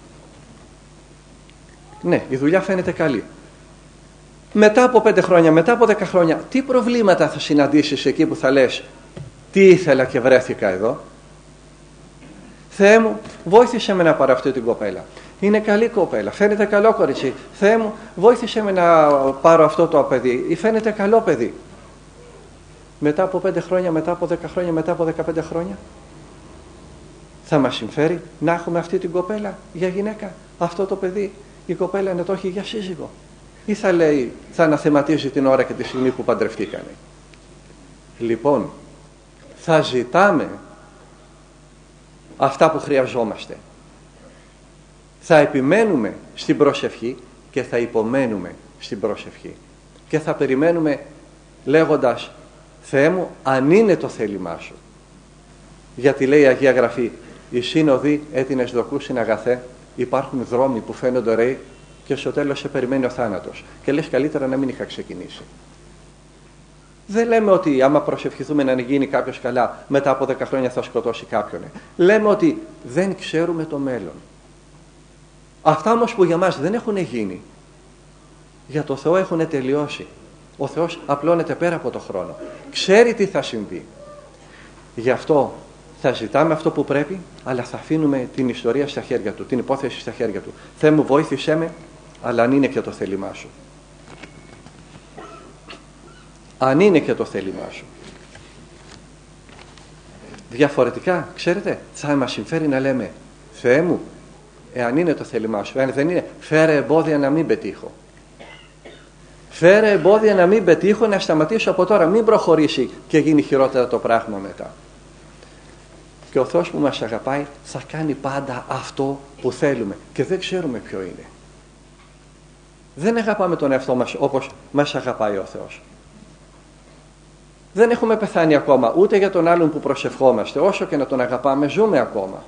Ναι, η δουλειά φαίνεται καλή. Μετά από πέντε χρόνια, μετά από δέκα χρόνια, τι προβλήματα θα συναντήσεις εκεί που θα λες τι ήθελα και βρέθηκα εδώ? Θεέ μου, βοήθησε με να πάρω αυτή την κοπέλα. Είναι καλή κοπέλα, φαίνεται καλό κορίτσι. Θεέ μου, βοήθησε με να πάρω αυτό το παιδί. Φαίνεται καλό παιδί. Μετά από πέντε χρόνια, μετά από δέκα χρόνια, μετά από δεκαπέντε χρόνια, θα μας συμφέρει να έχουμε αυτή την κοπέλα για γυναίκα, αυτό το παιδί, η κοπέλα να το έχει για σύζυγο? Ή θα λέει, θα αναθεματίζει την ώρα και τη στιγμή που παντρευτήκανε? Λοιπόν, θα ζητάμε αυτά που χρειαζόμαστε. Θα επιμένουμε στην προσευχή και θα υπομένουμε στην προσευχή. Και θα περιμένουμε λέγοντας, Θεέ μου, αν είναι το θέλημά σου. Γιατί λέει η Αγία Γραφή, οι σύνοδοι έτεινες δοκούσιν αγαθέ, υπάρχουν δρόμοι που φαίνονται ωραίοι και στο τέλος σε περιμένει ο θάνατος. Και λες, καλύτερα να μην είχα ξεκινήσει. Δεν λέμε ότι άμα προσευχηθούμε να γίνει κάποιος καλά, μετά από δέκα χρόνια θα σκοτώσει κάποιον. Λέμε ότι δεν ξέρουμε το μέλλον. Αυτά όμως που για μας δεν έχουν γίνει, για το Θεό έχουν τελειώσει. Ο Θεός απλώνεται πέρα από το χρόνο. Ξέρει τι θα συμβεί. Γι' αυτό θα ζητάμε αυτό που πρέπει, αλλά θα αφήνουμε την ιστορία στα χέρια Του, την υπόθεση στα χέρια Του. Θεέ μου, βοήθησέ με, αλλά αν είναι και το θέλημά σου. Αν είναι και το θέλημά σου. Διαφορετικά, ξέρετε, θα μας συμφέρει να λέμε, Θεέ μου, εάν είναι το θέλημά σου, εάν δεν είναι, φέρε εμπόδια να μην πετύχω. Φέρε εμπόδια να μην πετύχω, να σταματήσω από τώρα, μην προχωρήσει και γίνει χειρότερα το πράγμα μετά. Και ο Θεός που μας αγαπάει θα κάνει πάντα αυτό που θέλουμε και δεν ξέρουμε ποιο είναι. Δεν αγαπάμε τον εαυτό μας όπως μας αγαπάει ο Θεός. Δεν έχουμε πεθάνει ακόμα ούτε για τον άλλον που προσευχόμαστε, όσο και να τον αγαπάμε ζούμε ακόμα.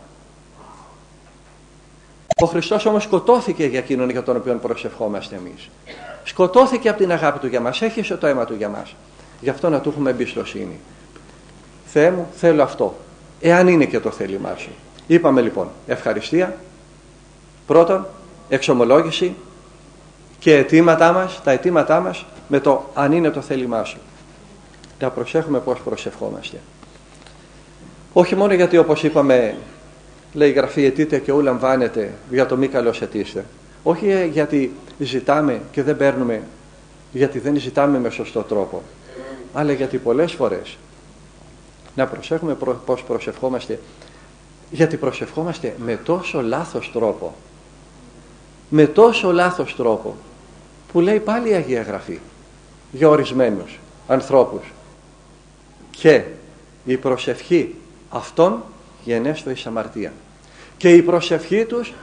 Ο Χριστός όμως σκοτώθηκε για εκείνον για τον οποίο προσευχόμαστε εμείς. Σκοτώθηκε από την αγάπη Του για μας, έχισε το αίμα Του για μας. Γι' αυτό να Του έχουμε εμπιστοσύνη. Θεέ μου, θέλω αυτό, εάν είναι και το θέλημά σου. Είπαμε λοιπόν, ευχαριστία, πρώτον, εξομολόγηση και αιτήματά μας, τα αιτήματά μας με το αν είναι το θέλημά σου. Να προσέχουμε πώς προσευχόμαστε. Όχι μόνο γιατί, όπως είπαμε, λέει η Γραφή, αιτείτε και ου λαμβάνετε, για το μη καλώς αιτήστε. Όχι γιατί ζητάμε και δεν παίρνουμε, γιατί δεν ζητάμε με σωστό τρόπο, αλλά γιατί πολλές φορές να προσέχουμε πώς προσευχόμαστε, γιατί προσευχόμαστε με τόσο λάθος τρόπο. Με τόσο λάθος τρόπο που λέει πάλι η Αγία Γραφή για ορισμένους ανθρώπους. Και η προσευχή αυτών γενέστο εις αμαρτία. Και η προσευχή τους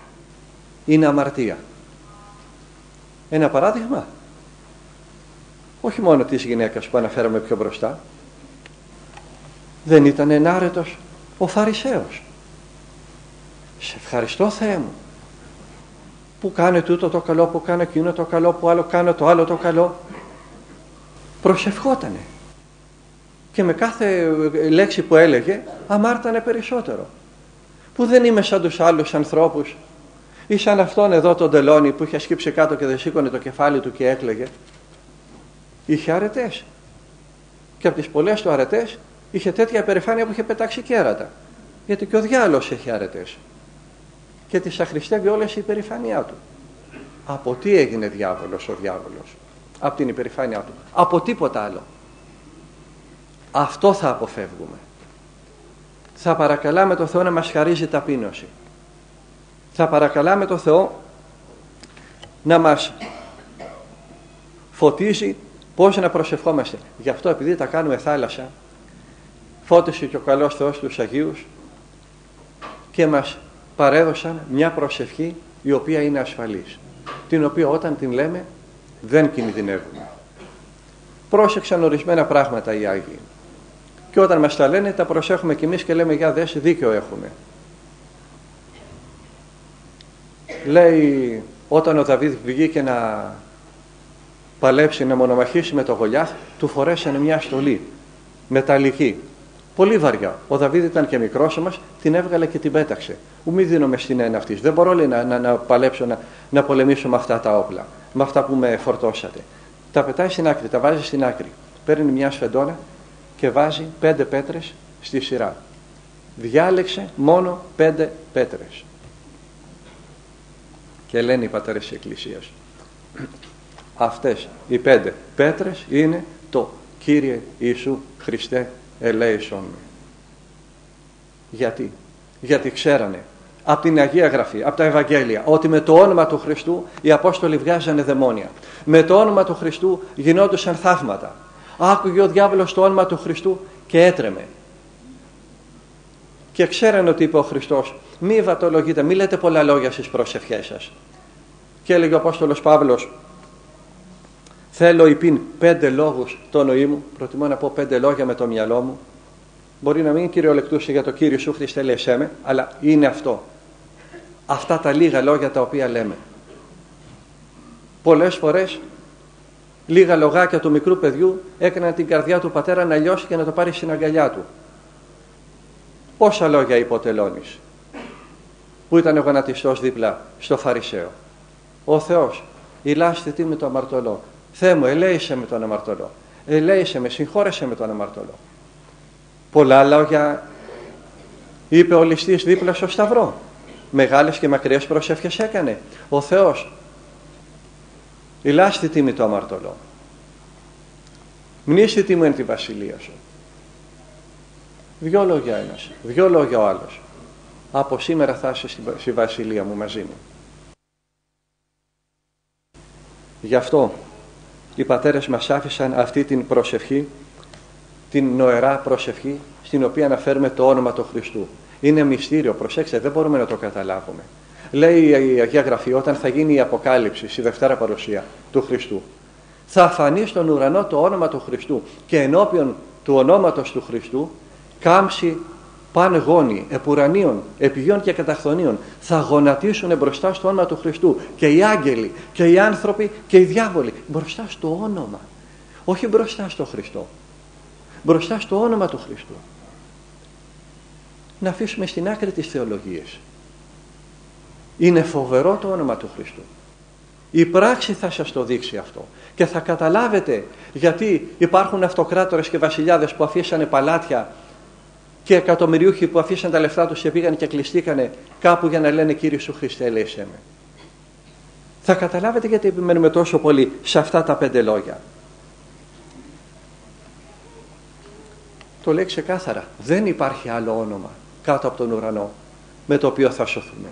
είναι αμαρτία. Ένα παράδειγμα. όχι μόνο της γυναίκας που αναφέραμε πιο μπροστά. Δεν ήταν ενάρετος ο Φαρισαίος. Σε ευχαριστώ, Θεέ μου, που κάνε τούτο το καλό, που κάνε εκείνο το καλό, που άλλο κάνε το άλλο το καλό. Προσευχότανε. Και με κάθε λέξη που έλεγε αμάρτανε περισσότερο. Που δεν είμαι σαν τους άλλους ανθρώπους ή σαν αυτόν εδώ τον τελώνη που είχε σκύψει κάτω και δεν σήκωνε το κεφάλι του και έκλαιγε. Είχε αρετές. Και από τις πολλές του αρετές είχε τέτοια υπερηφάνεια που είχε πετάξει κέρατα. Γιατί και ο διάολος έχει αρετές. Και τις αχρηστεύει όλες η υπερηφάνειά του. Από τι έγινε διάβολος ο διάβολος? Από την υπερηφάνειά του. Από τίποτα άλλο. Αυτό θα αποφεύγουμε. Θα παρακαλάμε το Θεό να μας χαρίζει ταπείνωση. Θα παρακαλάμε το Θεό να μας φωτίζει πώς να προσευχόμαστε. Γι' αυτό, επειδή τα κάνουμε θάλασσα, φώτισε και ο καλός Θεός τους Αγίους και μας παρέδωσαν μια προσευχή η οποία είναι ασφαλής, την οποία όταν την λέμε δεν κινδυνεύουμε. Πρόσεξαν ορισμένα πράγματα οι Άγιοι και όταν μας τα λένε τα προσέχουμε κι εμείς και λέμε για δες, δίκιο έχουμε. Λέει, όταν ο Δαβίδ βγήκε να παλέψει, να μονομαχήσει με το Γολιάθ, του φορέσανε μια στολή μεταλλική, πολύ βαριά. Ο Δαβίδ ήταν και μικρός μας, την έβγαλε και την πέταξε. Ου μη δίνομαι στην ένα αυτής. Δεν μπορώ, λέει, να, να, να παλέψω, να, να πολεμήσω με αυτά τα όπλα, με αυτά που με φορτώσατε. Τα πετάει στην άκρη, τα βάζει στην άκρη. Παίρνει μια σφεντόνα και βάζει πέντε πέτρες στη σειρά. Διάλεξε μόνο πέντε πέτρες. Και λένε οι πατέρες της Εκκλησίας, αυτές οι πέντε πέτρες είναι το Κύριε Ιησού Χριστέ ελέησον με. Γιατί? Γιατί ξέρανε από την Αγία Γραφή, από τα Ευαγγέλια, ότι με το όνομα του Χριστού οι Απόστολοι βγάζανε δαιμόνια. Με το όνομα του Χριστού γινόντουσαν θαύματα. Άκουγε ο διάβολος το όνομα του Χριστού και έτρεμε. Και ξέρανε ότι είπε ο Χριστός, μη βατολογείτε, μη λέτε πολλά λόγια στις προσευχές σας. Και έλεγε ο Απόστολος Παύλος, θέλω υπήν πέντε λόγους το νοή μου, προτιμώ να πω πέντε λόγια με το μυαλό μου. Μπορεί να μην κυριολεκτούσε για το Κύριε Ιησού Χριστέ ελέησέ με, αλλά είναι αυτό. Αυτά τα λίγα λόγια τα οποία λέμε. Πολλές φορές λίγα λογάκια του μικρού παιδιού έκαναν την καρδιά του πατέρα να λιώσει και να το πάρει στην αγκαλιά του. Πόσα λόγια είπε ο τελώνης που ήταν ο γονατιστός δίπλα στο Φαρισαίο. Ο Θεός, ηλάστε τι με το αμαρτωλό. Θεέ μου, ελέησε με τον αμαρτωλό. Ελέησε με, συγχώρεσε με τον αμαρτωλό. Πολλά λόγια είπε ο ληστής δίπλα στο σταυρό. Μεγάλες και μακριές προσεύχες έκανε. Ο Θεός, ηλάστε τι με το αμαρτωλό. Μνήστη τι μου εν τη βασιλεία σου. Δυο λόγια ένας, δυο λόγια ο άλλος. Από σήμερα θα είσαι στη βασιλεία μου μαζί μου. Γι' αυτό οι πατέρες μας άφησαν αυτή την προσευχή, την νοερά προσευχή, στην οποία αναφέρουμε το όνομα του Χριστού. Είναι μυστήριο, προσέξτε, δεν μπορούμε να το καταλάβουμε. Λέει η Αγία Γραφή, όταν θα γίνει η Αποκάλυψη, η Δευτέρα Παρουσία του Χριστού, θα φανεί στον ουρανό το όνομα του Χριστού και ενώπιον του ονόματος του Χριστού κάμψει παν γόνοι, επουρανίων, επιγείων και καταχθονίων θα γονατίσουν μπροστά στο όνομα του Χριστού και οι άγγελοι και οι άνθρωποι και οι διάβολοι μπροστά στο όνομα, όχι μπροστά στο Χριστό, μπροστά στο όνομα του Χριστού. Να αφήσουμε στην άκρη τις θεολογίες. Είναι φοβερό το όνομα του Χριστού. Η πράξη θα σας το δείξει αυτό και θα καταλάβετε γιατί υπάρχουν αυτοκράτορες και βασιλιάδες που αφήσανε παλάτια και εκατομμυριούχοι που αφήσαν τα λεφτά τους και πήγαν και κλειστήκανε κάπου για να λένε Κύριε Σου Χριστέ ελέησέ με. Θα καταλάβετε γιατί επιμένουμε τόσο πολύ σε αυτά τα πέντε λόγια. Το λέει ξεκάθαρα. Δεν υπάρχει άλλο όνομα κάτω από τον ουρανό με το οποίο θα σωθούμε.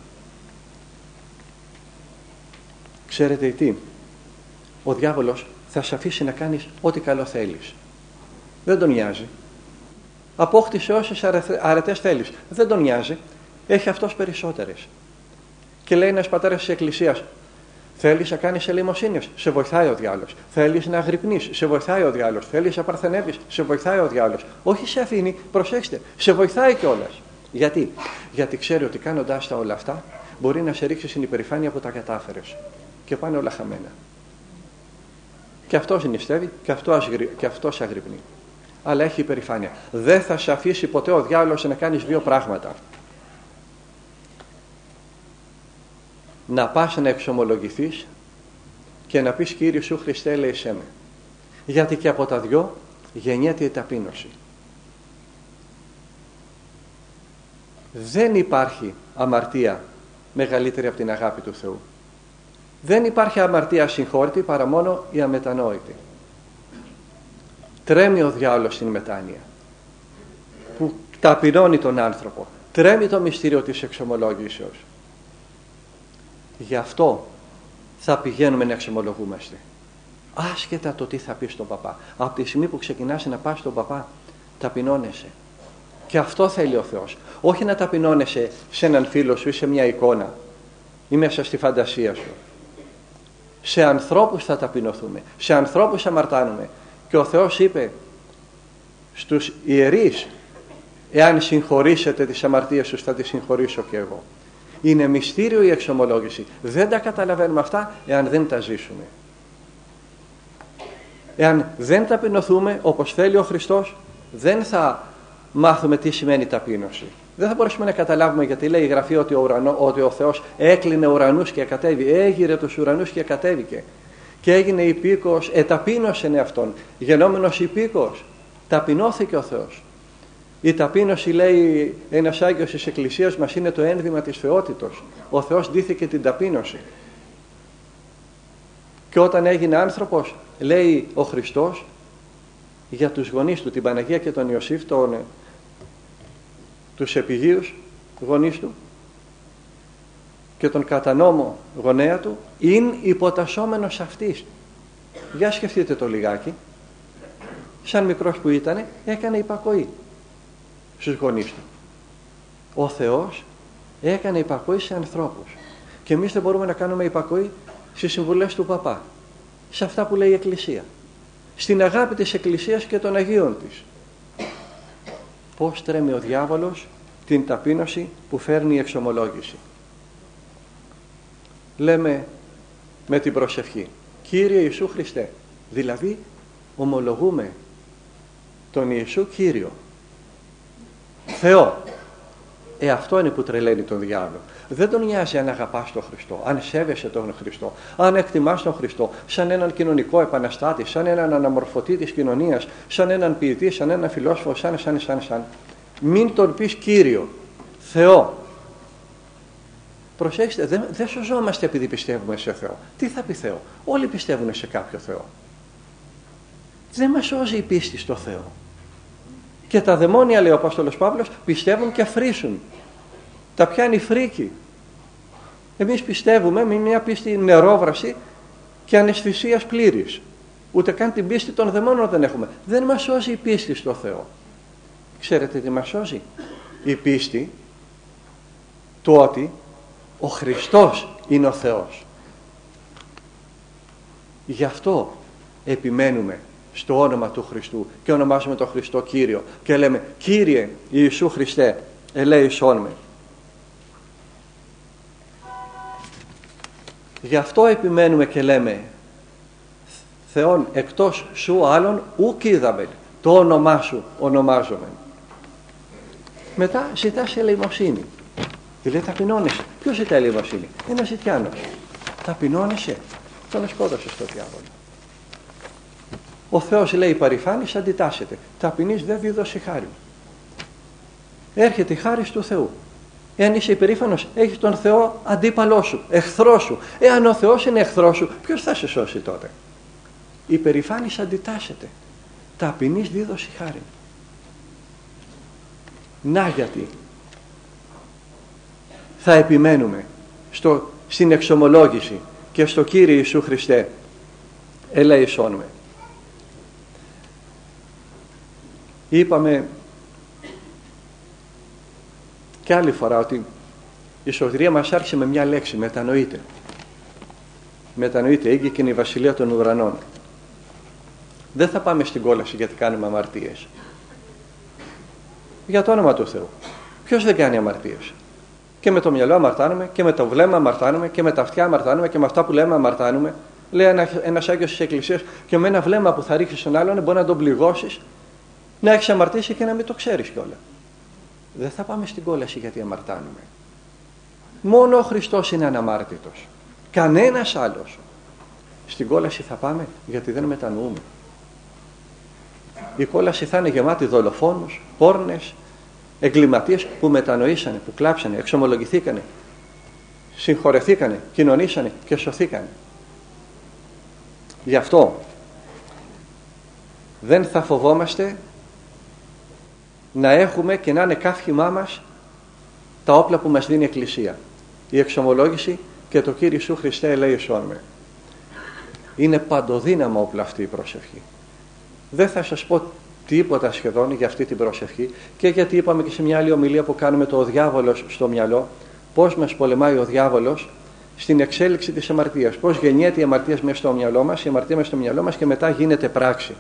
Ξέρετε τι, ο διάβολος θα σε αφήσει να κάνεις ό,τι καλό θέλεις. Δεν τον νοιάζει. Απόκτησε όσες αρετές θέλεις. Δεν τον νοιάζει. Έχει αυτός περισσότερες. Και λέει ένας πατέρας της Εκκλησίας, Θέλεις να κάνεις ελεημοσύνες, σε βοηθάει ο διάολος. Θέλεις να αγρυπνείς, σε βοηθάει ο διάολος. Θέλεις να παρθενεύεις, σε βοηθάει ο διάολος. Όχι σε αφήνει, προσέξτε, σε βοηθάει κιόλας. Γιατί? Γιατί ξέρει ότι κάνοντάς τα όλα αυτά μπορεί να σε ρίξει στην υπερηφάνεια που τα κατάφερες και πάνε όλα χαμένα. Και αυτός νηστεύει και αυτός, και αυτός αγρυπνεί. Αλλά έχει υπερηφάνεια. Δεν θα σε αφήσει ποτέ ο διάολος να κάνεις δύο πράγματα. Να πας να εξομολογηθείς και να πεις Κύριε Σου Χριστέ έλεησέ με. Γιατί και από τα δυο γεννιέται η ταπείνωση. Δεν υπάρχει αμαρτία μεγαλύτερη από την αγάπη του Θεού. Δεν υπάρχει αμαρτία ασυγχώρητη παρά μόνο η αμετανόητη. Τρέμει ο διάολος στην μετάνοια που ταπεινώνει τον άνθρωπο. Τρέμει το μυστήριο της εξομολόγησεως. Γι' αυτό θα πηγαίνουμε να εξομολογούμαστε. Άσχετα το τι θα πει στον παπά. Από τη στιγμή που ξεκινάς να πας στον παπά, ταπεινώνεσαι. Και αυτό θέλει ο Θεός. Όχι να ταπεινώνεσαι σε έναν φίλο σου ή σε μια εικόνα ή μέσα στη φαντασία σου. Σε ανθρώπους θα ταπεινωθούμε. Σε ανθρώπους αμαρτάνουμε. Και ο Θεός είπε στους ιερείς, εάν συγχωρήσετε τις αμαρτίες τους θα τις συγχωρήσω και εγώ. Είναι μυστήριο η εξομολόγηση. Δεν τα καταλαβαίνουμε αυτά εάν δεν τα ζήσουμε. Εάν δεν ταπεινωθούμε όπως θέλει ο Χριστός, δεν θα μάθουμε τι σημαίνει ταπείνωση. Δεν θα μπορέσουμε να καταλάβουμε, γιατί λέει η Γραφή ότι ο, ουρανό, ότι ο Θεός έκλεινε ουρανούς και κατέβη, έγειρε τους ουρανούς και κατέβηκε. Και έγινε υπήκοος, εταπείνωσε εαυτόν. Γενόμενος υπήκοος, ταπεινώθηκε ο Θεός. Η ταπείνωση, λέει ένας Άγιος της Εκκλησίας μας, είναι το ένδυμα της θεότητος. Ο Θεός ντύθηκε την ταπείνωση. Και όταν έγινε άνθρωπος, λέει ο Χριστός για τους γονείς του, την Παναγία και τον Ιωσήφ, τον, τους επιγείους γονείς του και τον κατανόμο γονέα του, ειν υποτασσόμενος αυτής. Για σκεφτείτε το λιγάκι. Σαν μικρός που ήταν, έκανε υπακοή στους γονείς του. Ο Θεός έκανε υπακοή σε ανθρώπους. Και εμείς δεν μπορούμε να κάνουμε υπακοή στις συμβουλές του παπά. Σε αυτά που λέει η Εκκλησία. Στην αγάπη της Εκκλησίας και των Αγίων της. Πώς τρέμει ο διάβολος την ταπείνωση που φέρνει η εξομολόγηση. Λέμε με την προσευχή Κύριε Ιησού Χριστέ, δηλαδή ομολογούμε τον Ιησού Κύριο, Θεό. Ε, αυτό είναι που τρελαίνει τον διάβολο. Δεν τον νοιάζει αν αγαπάς τον Χριστό, αν σέβεσαι τον Χριστό, αν εκτιμάς τον Χριστό σαν έναν κοινωνικό επαναστάτη, σαν έναν αναμορφωτή της κοινωνίας, σαν έναν ποιητή, σαν έναν φιλόσοφο, σαν, σαν, σαν, σαν. Μην τον πεις Κύριο, Θεό. Προσέξτε, δεν, δεν σωζόμαστε επειδή πιστεύουμε σε Θεό. Τι θα πει Θεό? Όλοι πιστεύουν σε κάποιο Θεό. Δεν μας σώζει η πίστη στο Θεό. Και τα δαιμόνια, λέει ο Απόστολος Παύλος, πιστεύουν και φρίσουν. Τα πιάνει φρίκη. Εμείς πιστεύουμε με μια πίστη νερόβραση και αναισθησίας πλήρης. Ούτε καν την πίστη των δαιμόνων δεν έχουμε. Δεν μας σώζει η πίστη στο Θεό. Ξέρετε τι μας σώζει? Η πίστη του ότι ο Χριστός είναι ο Θεός. Γι' αυτό επιμένουμε στο όνομα του Χριστού και ονομάζουμε τον Χριστό Κύριο και λέμε Κύριε Ιησού Χριστέ, ελέησόν με. Γι' αυτό επιμένουμε και λέμε Θεόν εκτός σου άλλον ουκ είδαμεν, το όνομά σου ονομάζομαι. Μετά ζητάς ελεημοσύνη. Δηλαδή ταπεινώνεσαι. Ποιος ζητάει ελεημοσύνη? Ένας ζητιάνος. Ταπεινώνεσαι. Τον σκότωσε στο διάβολο. Ο Θεός, λέει, παρηφάνης αντιτάσσεται. Ταπεινής δεν δίδωσε χάρη. Έρχεται η χάρις του Θεού. Εάν είσαι υπερήφανος, έχεις τον Θεό αντίπαλό σου, εχθρό σου. Εάν ο Θεός είναι εχθρό σου, ποιος θα σε σώσει τότε? Η υπερηφάνης αντιτάσσεται. Ταπεινής δίδωσε χάρη. Να γιατί θα επιμένουμε στο, στην εξομολόγηση και στο Κύριε Ιησού Χριστέ, ελέησόν με. Είπαμε και άλλη φορά ότι η σωτηρία μας άρχισε με μια λέξη, μετανοείται. μετανοείται ήγηκε η βασιλεία των ουρανών. Δεν θα πάμε στην κόλαση γιατί κάνουμε αμαρτίες. Για το όνομα του Θεού. Ποιος δεν κάνει αμαρτίες? Και με το μυαλό αμαρτάνουμε, και με το βλέμμα αμαρτάνουμε, και με τα αυτιά αμαρτάνουμε, και με αυτά που λέμε αμαρτάνουμε. Λέει ένα, ένας Άγιος της Εκκλησίας, και με ένα βλέμμα που θα ρίξεις στον άλλον μπορεί να τον πληγώσεις, να έχεις αμαρτήσει και να μην το ξέρεις κιόλα. Δεν θα πάμε στην κόλαση γιατί αμαρτάνουμε. Μόνο ο Χριστός είναι αναμάρτητος. Κανένας άλλος. Στην κόλαση θα πάμε γιατί δεν μετανοούμε. Η κόλαση θα είναι γεμάτη δολοφόνους, πόρνες, εγκληματίες που μετανοήσανε, που κλάψανε, εξομολογηθήκανε, συγχωρεθήκανε, κοινωνήσανε και σωθήκανε. Γι' αυτό δεν θα φοβόμαστε να έχουμε και να είναι καύχημά μας τα όπλα που μας δίνει η Εκκλησία. Η εξομολόγηση και το Κύριε Ιησού Χριστέ ελέησόν με. Είναι παντοδύναμα όπλα αυτή η προσευχή. Δεν θα σας πω τίποτα σχεδόν για αυτή την προσευχή, και γιατί είπαμε και σε μια άλλη ομιλία που κάνουμε το ο διάβολος στο μυαλό, πώς μας πολεμάει ο διάβολος στην εξέλιξη της αμαρτίας. Πώς γεννιέται η αμαρτία μέσα στο μυαλό μας, η αμαρτία μέσα στο μυαλό μας και μετά γίνεται πράξη.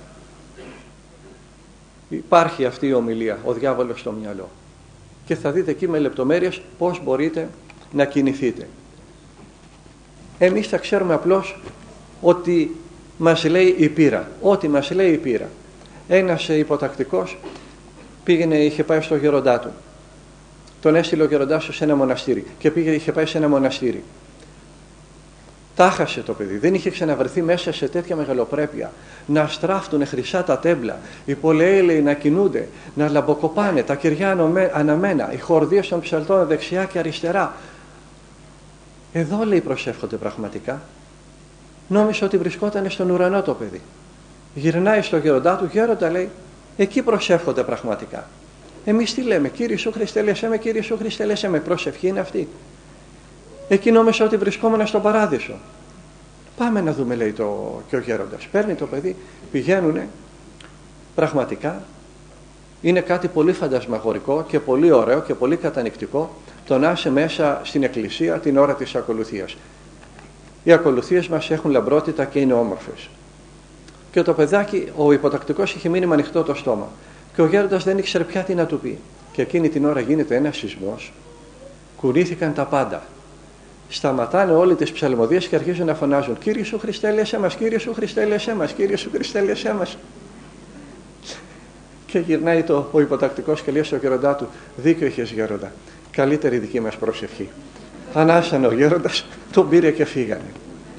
Υπάρχει αυτή η ομιλία, ο διάβολος στο μυαλό. Και θα δείτε εκεί με λεπτομέρειες πώς μπορείτε να κινηθείτε. Εμείς θα ξέρουμε απλώς ότι μας λέει η πείρα. Ό,τι μας λέει η πείρα. Ένας υποτακτικός πήγαινε, είχε πάει στο γεροντά του. Τον έστειλε ο γεροντάς του σε ένα μοναστήρι και πήγε, είχε πάει σε ένα μοναστήρι. Τάχασε το παιδί, δεν είχε ξαναβρεθεί μέσα σε τέτοια μεγαλοπρέπεια. Να στράφτουνε χρυσά τα τέμπλα, οι πολεέλαιοι να κινούνται, να λαμποκοπάνε, τα κεριά αναμένα, οι χορδίες των ψαλτών δεξιά και αριστερά. Εδώ, λέει, προσεύχονται πραγματικά. Νόμιζε ότι βρισκόταν στον ουρανό το παιδί. Γυρνάει στο γεροντά του, γέροντα, λέει, εκεί προσεύχονται πραγματικά. Εμείς τι λέμε? Κύριε Ιησού Χριστέ λέσέ με, Κύριε Ιησού Χριστέ λέσέ με. Προσευχή είναι αυτή? Εκεί νόμιζα ότι βρισκόμουν στον παράδεισο. Πάμε να δούμε, λέει, το... και ο γέροντας παίρνει το παιδί, πηγαίνουνε. Πραγματικά είναι κάτι πολύ φαντασμαγορικό και πολύ ωραίο και πολύ κατανυκτικό το να είσαι μέσα στην εκκλησία την ώρα της ακολουθίας. Οι ακολουθίες μας έχουν λαμπρότητα και είναι όμορφες. Και το παιδάκι, ο υποτακτικός, είχε μείνει με ανοιχτό το στόμα. Και ο γέροντας δεν ήξερε πια τι να του πει. Και εκείνη την ώρα γίνεται ένας σεισμός. Κουνήθηκαν τα πάντα. Σταματάνε όλοι τις ψαλμοδίες και αρχίζουν να φωνάζουν: Κύριε Ιησού Χριστέ λέσέ μας, Κύριε Ιησού Χριστέ λέσέ μας, Κύριε Ιησού Χριστέ λέσέ μας. Και γυρνάει το, ο υποτακτικός και λέει στο γέροντά του: δίκιο είχες, γέροντα. Καλύτερη δική μας προσευχή. Ανάσανε ο γέροντας, τον πήρε και φύγανε.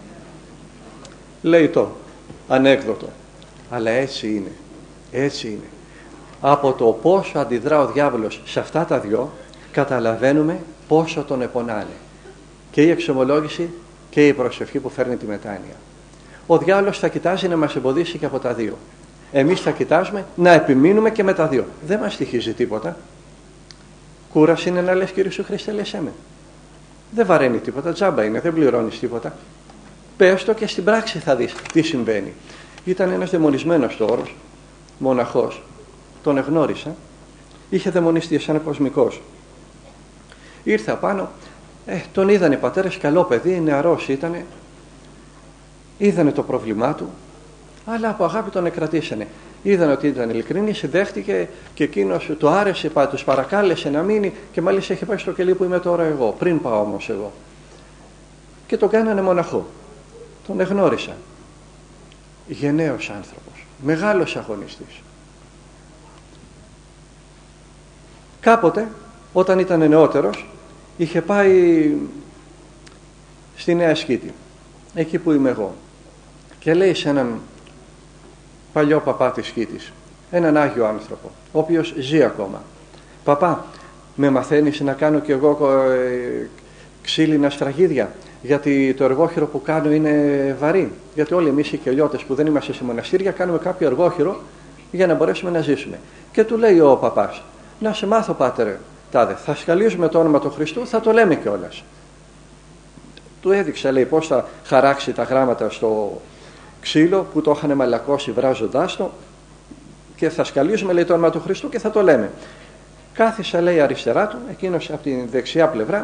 Λέει το ανέκδοτο, αλλά έτσι είναι. Έτσι είναι. Από το πόσο αντιδρά ο διάβολος σε αυτά τα δυο, καταλαβαίνουμε πόσο τον επονάνε. Και η εξομολόγηση και η προσευχή που φέρνει τη μετάνοια. Ο διάβολος θα κοιτάζει να μας εμποδίσει και από τα δύο. Εμείς θα κοιτάζουμε να επιμείνουμε και με τα δύο. Δεν μας στοιχίζει τίποτα. Κούραση είναι να λες Κύριε Ιησού Χριστέ λέσέ με. Δεν βαραίνει τίποτα, τζάμπα είναι, δεν πληρώνεις τίποτα. Πες το και στην πράξη θα δεις τι συμβαίνει. Ήταν ένας δαιμονισμένος τόρος, μοναχός. Τον εγνώρισα. Είχε δαιμονιστεί σαν κοσμικός. Ήρθε απάνω, ε, τον είδανε οι πατέρες, καλό παιδί, νεαρός ήτανε. Είδανε το πρόβλημά του, αλλά από αγάπη τον εκρατήσανε. Είδαν ότι ήταν ειλικρινής, δέχτηκε και εκείνος του άρεσε, τους παρακάλεσε να μείνει και μάλιστα είχε πάει στο κελί που είμαι τώρα εγώ, πριν πάω όμως εγώ. Και τον κάνανε μοναχό. Τον εγνώρισα. Γενναίος άνθρωπος, μεγάλος αγωνιστής. Κάποτε, όταν ήταν νεότερος, είχε πάει στη Νέα Σκήτη, εκεί που είμαι εγώ, και λέει σε έναν παλιό παπά της Σκήτης, έναν Άγιο άνθρωπο, ο οποίος ζει ακόμα: παπά, με μαθαίνεις να κάνω κι εγώ ε, ξύλινα σφραγίδια, γιατί το εργόχειρο που κάνω είναι βαρύ, γιατί όλοι εμείς οι κελιώτες που δεν είμαστε σε μοναστήρια κάνουμε κάποιο εργόχειρο για να μπορέσουμε να ζήσουμε. Και του λέει ο παπάς: να σε μάθω, πάτερ τάδε, θα σκαλίζουμε το όνομα του Χριστού, θα το λέμε κιόλας. Του έδειξε, λέει, πώς θα χαράξει τα γράμματα στο ξύλο που το είχαν μαλακώσει βράζοντάς το, και θα σκαλίζουμε, λέει, το όνομα του Χριστού και θα το λέμε. Κάθισα, λέει, αριστερά του, εκείνος από την δεξιά πλευρά,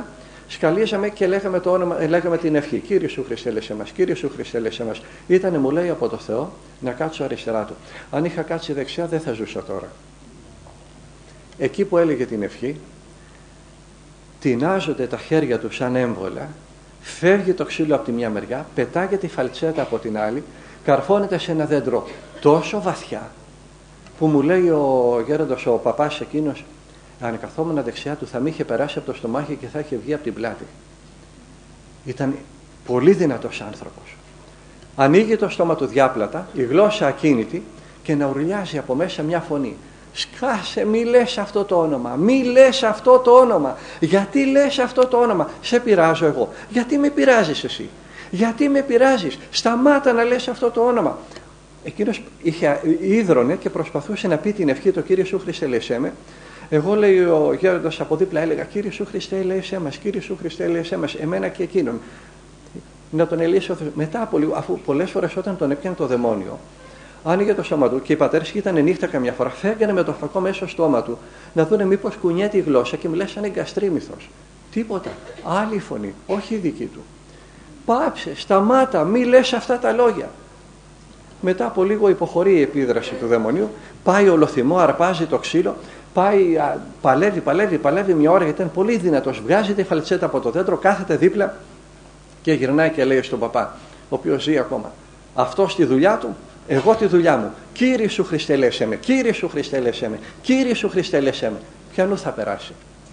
Σκαλίζαμε και λέγαμε, το όνομα, λέγαμε την ευχή. Κύριε Σου Χριστέ, έλεσε μας. Κύριε Σου Χριστέ, έλεσε μας. Ήτανε, μου λέει, από το Θεό να κάτσω αριστερά του. Αν είχα κάτσει δεξιά, δεν θα ζούσα τώρα. Εκεί που έλεγε την ευχή, τεινάζονται τα χέρια του σαν έμβολα, φεύγει το ξύλο από τη μια μεριά, πετάγεται η φαλτσέτα από την άλλη, καρφώνεται σε ένα δέντρο τόσο βαθιά, που μου λέει ο γέροντας, ο παπάς εκείνος, αν καθόμουν δεξιά του θα με είχε περάσει από το στομάχι και θα είχε βγει από την πλάτη. Ήταν πολύ δυνατός άνθρωπος. Ανοίγει το στόμα του διάπλατα, η γλώσσα ακίνητη και να ουρλιάζει από μέσα μια φωνή. Σκάσε, μη λες αυτό το όνομα, μη λες αυτό το όνομα. Γιατί λες αυτό το όνομα? Σε πειράζω εγώ. Γιατί με πειράζεις εσύ? Γιατί με πειράζεις? Σταμάτα να λες αυτό το όνομα. Εκείνος είχε, ίδρωνε και προσπαθούσε να πει την ευχή, το Κύριε Σου Χριστέ, ελέησέ με. Εγώ, λέει ο γέροντας από δίπλα, έλεγα, Κύριε Σου Χριστέ, ελέησέ μας, Κύριε Σου Χριστέ, ελέησέ μας, εμένα και εκείνον. Να τον ελεήσει ο Θεός. Μετά από λίγο, αφού πολλές φορές όταν τον έπιανε το δαιμόνιο, άνοιγε το στόμα του και οι πατέρες ήταν νύχτα καμιά φορά, φέγγανε με το φακό μέσα στο στόμα του να δούνε μήπως κουνιέται η γλώσσα και μιλάει σαν εγκαστρίμηθος. Τίποτα. Άλλη φωνή, όχι η δική του. Πάψε, σταμάτα, μη λες αυτά τα λόγια. Μετά από λίγο υποχωρεί η επίδραση του δαιμονίου, πάει ολοθυμό, αρπάζει το ξύλο, πάει, α, παλεύει, παλεύει, παλεύει μια ώρα γιατί ήταν πολύ δυνατός. Βγάζει τη φαλτσέτα από το δέντρο, κάθεται δίπλα και γυρνάει και λέει στον παπά, ο οποίος ζει ακόμα. Αυτό στη δουλειά του, εγώ τη δουλειά μου. Κύριε Σου Χριστέ, ελέησέ με, Κύριε Σου Χριστέ, ελέησέ με, Κύριε Σου Χριστέ, ελέησέ με. Ποιανού θα περάσει?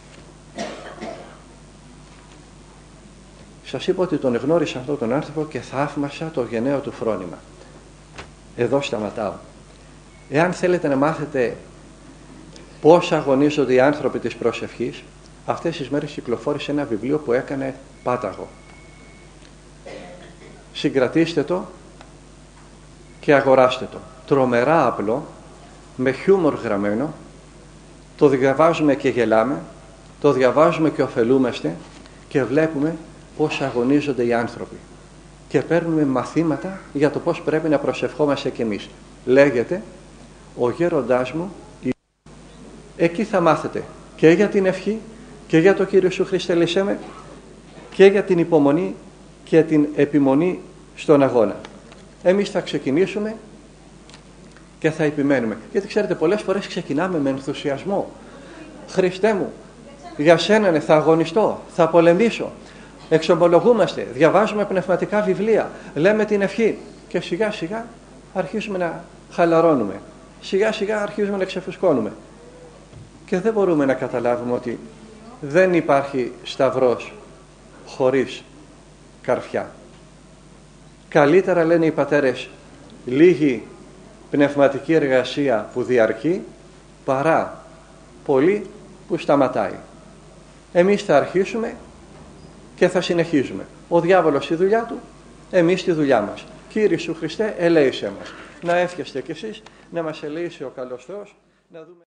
Σας είπα ότι τον εγνώρισα αυτόν τον άνθρωπο και θαύμασα το γενναίο του φρόνημα. Εδώ σταματάω. Εάν θέλετε να μάθετε πώς αγωνίζονται οι άνθρωποι της προσευχής, αυτές τις μέρες κυκλοφόρησε ένα βιβλίο που έκανε πάταγο. Συγκρατήστε το και αγοράστε το. Τρομερά απλό, με χιούμορ γραμμένο, το διαβάζουμε και γελάμε, το διαβάζουμε και ωφελούμαστε και βλέπουμε πώς αγωνίζονται οι άνθρωποι. Και παίρνουμε μαθήματα για το πώς πρέπει να προσευχόμαστε κι εμείς. Λέγεται, ο γέροντάς μου, εκεί θα μάθετε και για την ευχή και για το Κύριο Σου Χριστέ, ελέησέ με, και για την υπομονή και την επιμονή στον αγώνα. Εμείς θα ξεκινήσουμε και θα επιμένουμε. Γιατί ξέρετε, πολλές φορές ξεκινάμε με ενθουσιασμό. Χριστέ μου, για Σένα θα αγωνιστώ, θα πολεμήσω. Εξομολογούμαστε, διαβάζουμε πνευματικά βιβλία, λέμε την ευχή και σιγά σιγά αρχίζουμε να χαλαρώνουμε. Σιγά σιγά αρχίζουμε να ξεφουσκώνουμε. Και δεν μπορούμε να καταλάβουμε ότι δεν υπάρχει σταυρός χωρίς καρφιά. Καλύτερα, λένε οι πατέρες, λίγη πνευματική εργασία που διαρκεί παρά πολύ που σταματάει. Εμείς θα αρχίσουμε και θα συνεχίζουμε. Ο διάβολος στη δουλειά του, εμείς στη δουλειά μας. Κύριε Σου Χριστέ, ελέησέ μας. Να εύχεστε κι εσείς να μας ελέησε ο καλός Θεός, να δούμε...